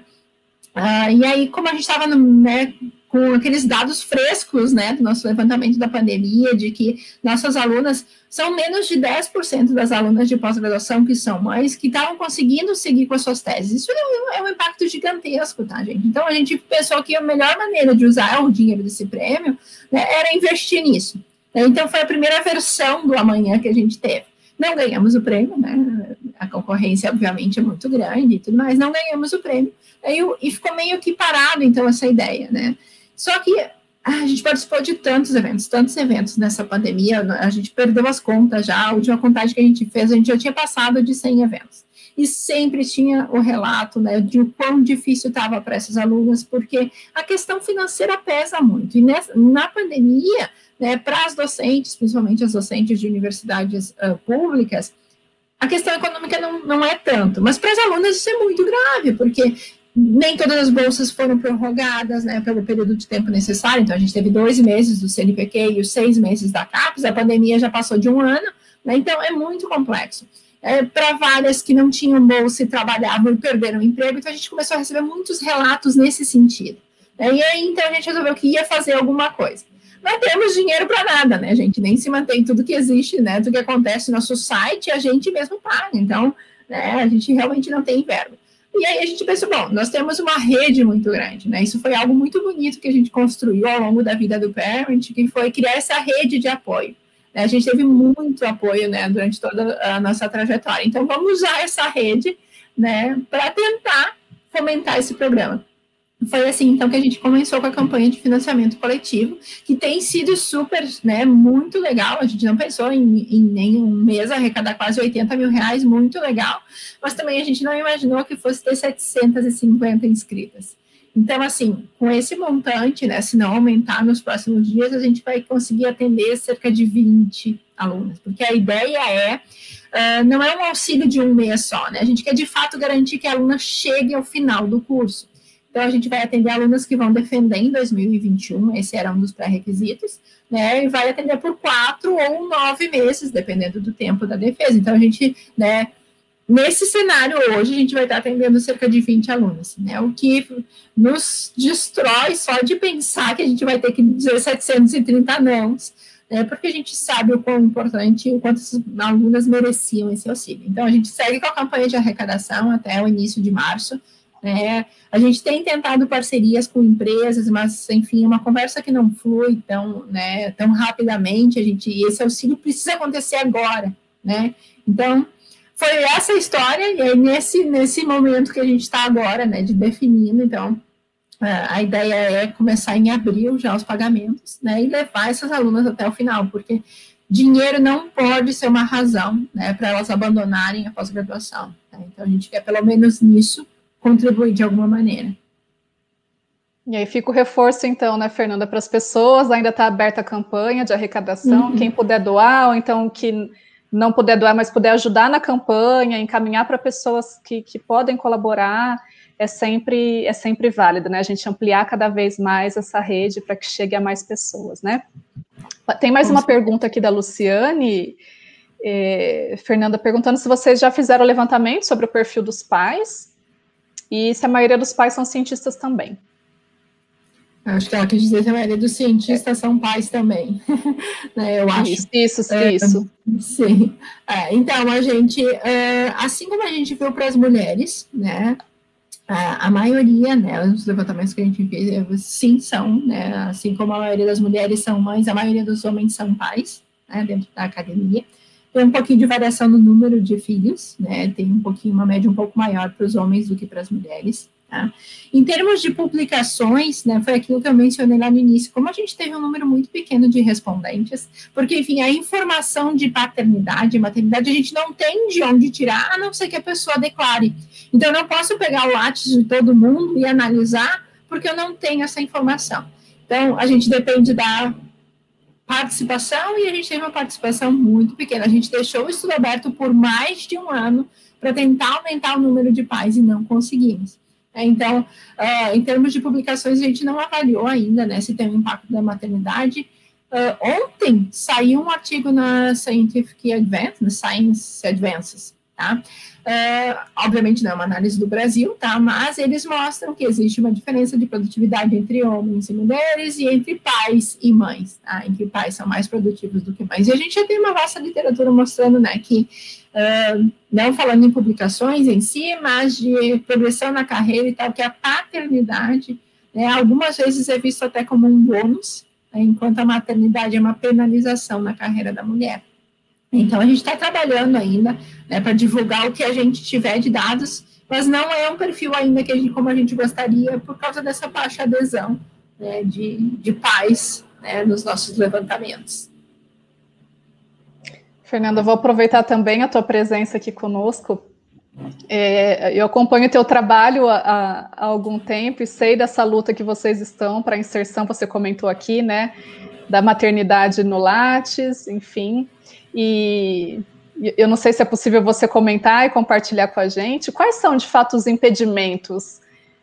ah, e aí, como a gente estava, né, com aqueles dados frescos, né, do nosso levantamento da pandemia, de que nossas alunas são menos de dez por cento das alunas de pós-graduação que são mães, que estavam conseguindo seguir com as suas teses. Isso é um, é um impacto gigantesco, tá, gente? Então, a gente pensou que a melhor maneira de usar o dinheiro desse prêmio, né, era investir nisso. Então, foi a primeira versão do Amanhã que a gente teve. Não ganhamos o prêmio, né, a concorrência, obviamente, é muito grande e tudo mais, não ganhamos o prêmio, aí, e ficou meio que parado, então, essa ideia, né. Só que a gente participou de tantos eventos, tantos eventos nessa pandemia, a gente perdeu as contas já, a última contagem que a gente fez, a gente já tinha passado de cem eventos. E sempre tinha o relato, né, de o quão difícil estava para essas alunas, porque a questão financeira pesa muito. E nessa, na pandemia, né, para as docentes, principalmente as docentes de universidades uh, públicas, a questão econômica não, não é tanto, mas para as alunas isso é muito grave, porque nem todas as bolsas foram prorrogadas, né, pelo período de tempo necessário, então a gente teve dois meses do C N Pq e os seis meses da CAPES, a pandemia já passou de um ano, né, então é muito complexo. É, para várias que não tinham bolsa e trabalhavam e perderam o emprego, então a gente começou a receber muitos relatos nesse sentido. Né, e aí, então, a gente resolveu que ia fazer alguma coisa. Não temos dinheiro para nada, né, gente, nem se mantém tudo que existe, né, tudo que acontece no nosso site, a gente mesmo paga, então, né, a gente realmente não tem verba. E aí a gente pensou, bom, nós temos uma rede muito grande, né? Isso foi algo muito bonito que a gente construiu ao longo da vida do Parent, que foi criar essa rede de apoio. Né? A gente teve muito apoio, né, durante toda a nossa trajetória. Então, vamos usar essa rede, né, para tentar fomentar esse programa. Foi assim, então, que a gente começou com a campanha de financiamento coletivo, que tem sido super, né, muito legal. A gente não pensou em, em nenhum mês arrecadar quase oitenta mil reais, muito legal, mas também a gente não imaginou que fosse ter setecentas e cinquenta inscritas. Então, assim, com esse montante, né, se não aumentar nos próximos dias, a gente vai conseguir atender cerca de vinte alunos, porque a ideia é, uh, não é um auxílio de um mês só, né, a gente quer de fato garantir que a aluna chegue ao final do curso. Então, a gente vai atender alunos que vão defender em dois mil e vinte e um, esse era um dos pré-requisitos, né, e vai atender por quatro ou nove meses, dependendo do tempo da defesa. Então, a gente, né, nesse cenário hoje, a gente vai estar atendendo cerca de vinte alunos, né, o que nos destrói só de pensar que a gente vai ter que dizer setecentos e trinta nãos, né, porque a gente sabe o quão importante, o quanto as alunas mereciam esse auxílio. Então, a gente segue com a campanha de arrecadação até o início de março. É, a gente tem tentado parcerias com empresas, mas, enfim, uma conversa que não flui tão, né, tão rapidamente, a gente, esse auxílio precisa acontecer agora, né, então, foi essa história, e aí nesse, nesse momento que a gente está agora, né, de definindo, então, a ideia é começar em abril já os pagamentos, né, e levar essas alunas até o final, porque dinheiro não pode ser uma razão, né, para elas abandonarem a pós-graduação, tá? Então, a gente quer, pelo menos nisso, contribuir de alguma maneira. E aí fica o reforço, então, né, Fernanda, para as pessoas, ainda está aberta a campanha de arrecadação, uhum. Quem puder doar, ou então que não puder doar, mas puder ajudar na campanha, encaminhar para pessoas que, que podem colaborar, é sempre, é sempre válido, né, a gente ampliar cada vez mais essa rede para que chegue a mais pessoas, né. Tem mais uma pergunta aqui da Luciane, eh, Fernanda, perguntando se vocês já fizeram o levantamento sobre o perfil dos pais, e se a maioria dos pais são cientistas também. Acho que ela quis dizer que a maioria dos cientistas é. são pais também, né, eu acho. Isso, isso, é, isso. Sim. É, então, a gente, é, assim como a gente viu para as mulheres, né, a, a maioria, né, os levantamentos que a gente fez, sim, são, né, assim como a maioria das mulheres são mães, a maioria dos homens são pais, né, dentro da academia. Tem um pouquinho de variação no número de filhos, né, tem um pouquinho, uma média um pouco maior para os homens do que para as mulheres, Tá? Em termos de publicações, né, foi aquilo que eu mencionei lá no início, como a gente teve um número muito pequeno de respondentes, porque, enfim, a informação de paternidade e maternidade a gente não tem de onde tirar, a não ser que a pessoa declare. Então, eu não posso pegar o Lattes de todo mundo e analisar, porque eu não tenho essa informação. Então, a gente depende da participação, e a gente teve uma participação muito pequena. A gente deixou o estudo aberto por mais de um ano para tentar aumentar o número de pais e não conseguimos. Então, uh, em termos de publicações, a gente não avaliou ainda, né, se tem um impacto da maternidade. Uh, ontem saiu um artigo na Scientific Advances, na Science Advances, tá? Uh, obviamente não é uma análise do Brasil, tá? Mas eles mostram que existe uma diferença de produtividade entre homens e mulheres e entre pais e mães, tá? Em que pais são mais produtivos do que mães. E a gente já tem uma vasta literatura mostrando, né, que Uh, não falando em publicações em si, mas de progressão na carreira e tal, que a paternidade, né, algumas vezes é visto até como um bônus, né, enquanto a maternidade é uma penalização na carreira da mulher. Então, a gente está trabalhando ainda, né, para divulgar o que a gente tiver de dados, mas não é um perfil ainda que a gente, como a gente gostaria, por causa dessa baixa adesão, né, de, de pais, né, nos nossos levantamentos. Fernanda, vou aproveitar também a tua presença aqui conosco. É, eu acompanho o teu trabalho há, há algum tempo e sei dessa luta que vocês estão para a inserção, você comentou aqui, né, da maternidade no Lattes, enfim, e eu não sei se é possível você comentar e compartilhar com a gente quais são, de fato, os impedimentos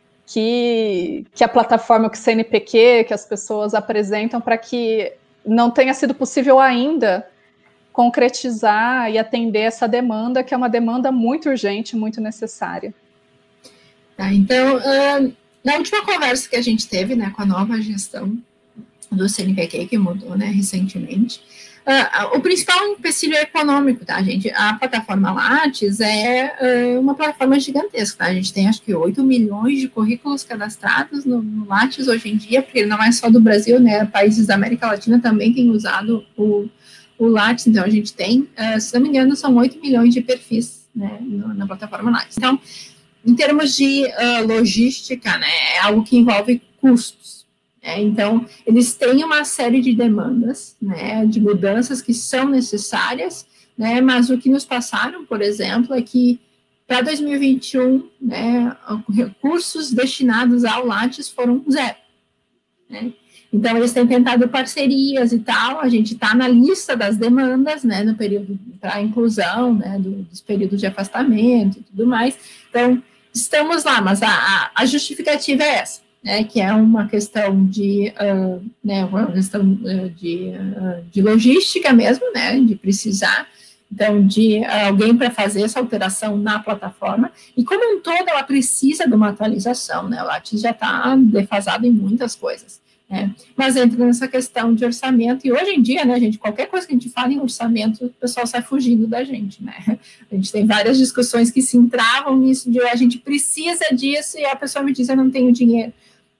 que, que a plataforma, que o C N P Q, que as pessoas apresentam para que não tenha sido possível ainda concretizar e atender essa demanda, que é uma demanda muito urgente, muito necessária. Tá, então, uh, na última conversa que a gente teve, né, com a nova gestão do C N P Q, que mudou, né, recentemente, uh, o principal empecilho é econômico, tá, gente? A plataforma Lattes é uh, uma plataforma gigantesca, tá? A gente tem, acho que, oito milhões de currículos cadastrados no, no Lattes hoje em dia, porque não é só do Brasil, né, países da América Latina também têm usado o o Lattes. Então, a gente tem, uh, se não me engano, são oito milhões de perfis, né, no, na plataforma Lattes. Então, em termos de uh, logística, né, é algo que envolve custos. Né, então, eles têm uma série de demandas, né, de mudanças que são necessárias, né, mas o que nos passaram, por exemplo, é que para dois mil e vinte e um, né, recursos destinados ao Lattes foram zero, né. Então, eles têm tentado parcerias e tal, a gente está na lista das demandas, né, no período para a inclusão, né, do, dos períodos de afastamento e tudo mais. Então, estamos lá, mas a, a justificativa é essa, né, que é uma questão de, uh, né, uma questão uh, de, uh, de logística mesmo, né, de precisar, então, de uh, alguém para fazer essa alteração na plataforma, e como um todo ela precisa de uma atualização, né, o Lattes já está defasado em muitas coisas. É, mas entra nessa questão de orçamento, e hoje em dia, né, gente, qualquer coisa que a gente fala em orçamento, o pessoal sai fugindo da gente, né, a gente tem várias discussões que se entravam nisso, de a gente precisa disso, e a pessoa me diz, eu não tenho dinheiro.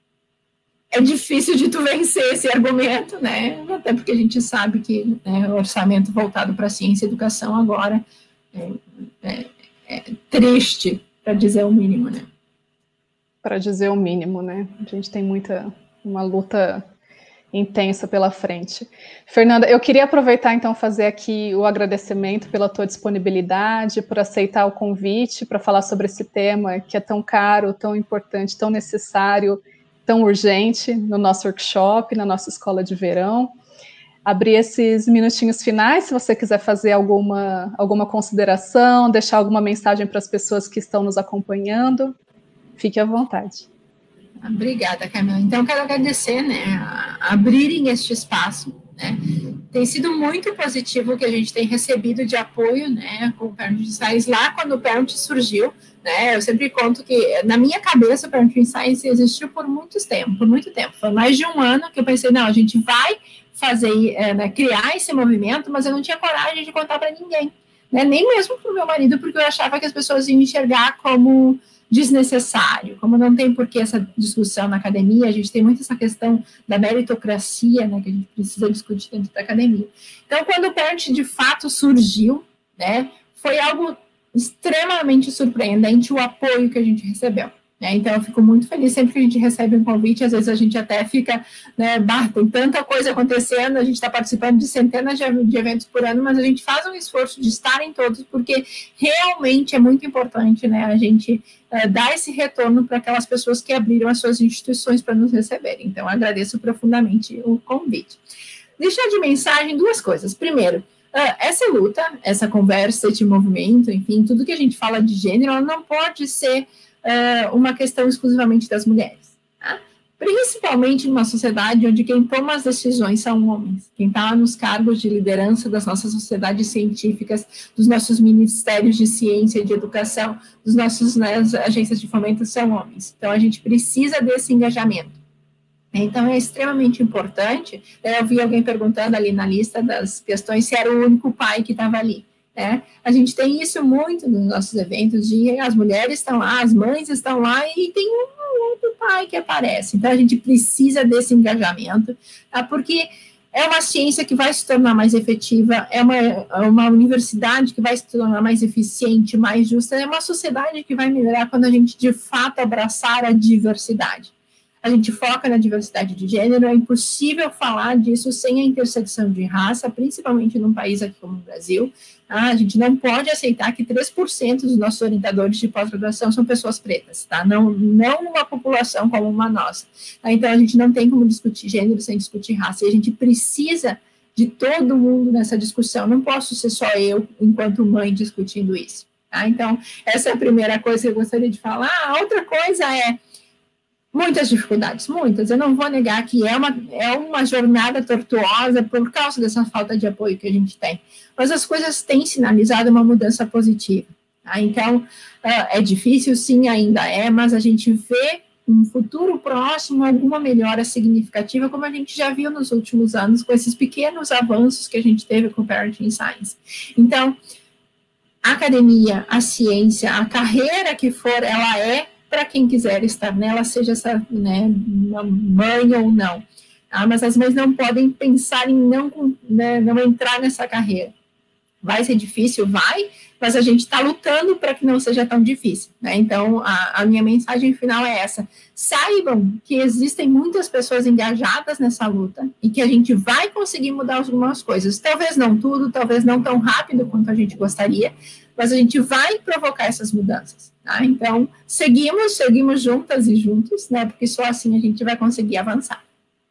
É difícil de tu vencer esse argumento, né, até porque a gente sabe que, né, o orçamento voltado para ciência e educação agora é, é, é triste, para dizer o mínimo, né. Para dizer o mínimo, né, a gente tem muita... uma luta intensa pela frente. Fernanda, eu queria aproveitar, então, fazer aqui o agradecimento pela tua disponibilidade, por aceitar o convite para falar sobre esse tema que é tão caro, tão importante, tão necessário, tão urgente no nosso workshop, na nossa escola de verão. Abrir esses minutinhos finais, se você quiser fazer alguma, alguma consideração, deixar alguma mensagem para as pessoas que estão nos acompanhando, fique à vontade. Obrigada, Camila. Então, quero agradecer, né, a abrirem este espaço, né, tem sido muito positivo o que a gente tem recebido de apoio, né, com o Parent Science, lá quando o Parent surgiu, né, eu sempre conto que, na minha cabeça, o Parent Science existiu por muito tempo, por muito tempo, foi mais de um ano que eu pensei, não, a gente vai fazer, é, né, criar esse movimento, mas eu não tinha coragem de contar para ninguém, né, nem mesmo para o meu marido, porque eu achava que as pessoas iam enxergar como desnecessário, como não tem por que essa discussão na academia, a gente tem muito essa questão da meritocracia, né, que a gente precisa discutir dentro da academia. Então, quando o Parent de fato surgiu, né, foi algo extremamente surpreendente o apoio que a gente recebeu. né? Então, eu fico muito feliz sempre que a gente recebe um convite, às vezes a gente até fica, né, bah, tem tanta coisa acontecendo, a gente está participando de centenas de, de eventos por ano, mas a gente faz um esforço de estar em todos, porque realmente é muito importante, né, a gente uh, dar esse retorno para aquelas pessoas que abriram as suas instituições para nos receberem. Então, agradeço profundamente o convite. Deixar de mensagem duas coisas. Primeiro, uh, essa luta, essa conversa, esse movimento, enfim, tudo que a gente fala de gênero, ela não pode ser uh, uma questão exclusivamente das mulheres, tá? Principalmente numa sociedade onde quem toma as decisões são homens, quem está nos cargos de liderança das nossas sociedades científicas, dos nossos ministérios de ciência e de educação, dos nossos, né, agências de fomento são homens. Então, a gente precisa desse engajamento. Então, é extremamente importante. Eu vi alguém perguntando ali na lista das questões se era o único pai que estava ali, né? A gente tem isso muito nos nossos eventos, de as mulheres estão lá, as mães estão lá, e tem um outro pai que aparece. Então, a gente precisa desse engajamento, tá? Porque é uma ciência que vai se tornar mais efetiva, é uma, é uma universidade que vai se tornar mais eficiente, mais justa, é uma sociedade que vai melhorar quando a gente, de fato, abraçar a diversidade. A gente foca na diversidade de gênero, é impossível falar disso sem a intersecção de raça, principalmente num país aqui como o Brasil. Tá? A gente não pode aceitar que três por cento dos nossos orientadores de pós-graduação são pessoas pretas, tá? Não, não numa população como uma nossa. Tá? Então, a gente não tem como discutir gênero sem discutir raça, e a gente precisa de todo mundo nessa discussão, não posso ser só eu, enquanto mãe, discutindo isso. Tá? Então, essa é a primeira coisa que eu gostaria de falar. A outra coisa é muitas dificuldades, muitas. Eu não vou negar que é uma, é uma jornada tortuosa por causa dessa falta de apoio que a gente tem. Mas as coisas têm sinalizado uma mudança positiva. Tá? Então, uh, é difícil, sim, ainda é, mas a gente vê um futuro próximo, alguma melhora significativa, como a gente já viu nos últimos anos, com esses pequenos avanços que a gente teve com o Parenting Science. Então, a academia, a ciência, a carreira que for, ela é para quem quiser estar nela, seja essa, né, uma mãe ou não. Ah, mas as mães não podem pensar em não, né, não entrar nessa carreira. Vai ser difícil? Vai, mas a gente está lutando para que não seja tão difícil. Né? Então, a, a minha mensagem final é essa. Saibam que existem muitas pessoas engajadas nessa luta e que a gente vai conseguir mudar algumas coisas. Talvez não tudo, talvez não tão rápido quanto a gente gostaria, mas a gente vai provocar essas mudanças. Tá? Então, seguimos, seguimos juntas e juntos, né? Porque só assim a gente vai conseguir avançar.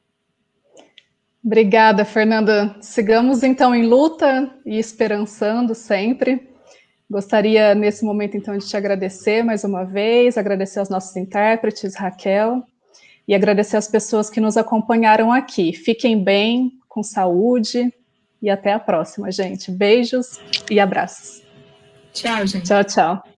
Obrigada, Fernanda. Sigamos, então, em luta e esperançando sempre. Gostaria, nesse momento, então, de te agradecer mais uma vez, agradecer aos nossos intérpretes, Raquel, e agradecer às pessoas que nos acompanharam aqui. Fiquem bem, com saúde, e até a próxima, gente. Beijos e abraços. Tchau, gente. Tchau, tchau.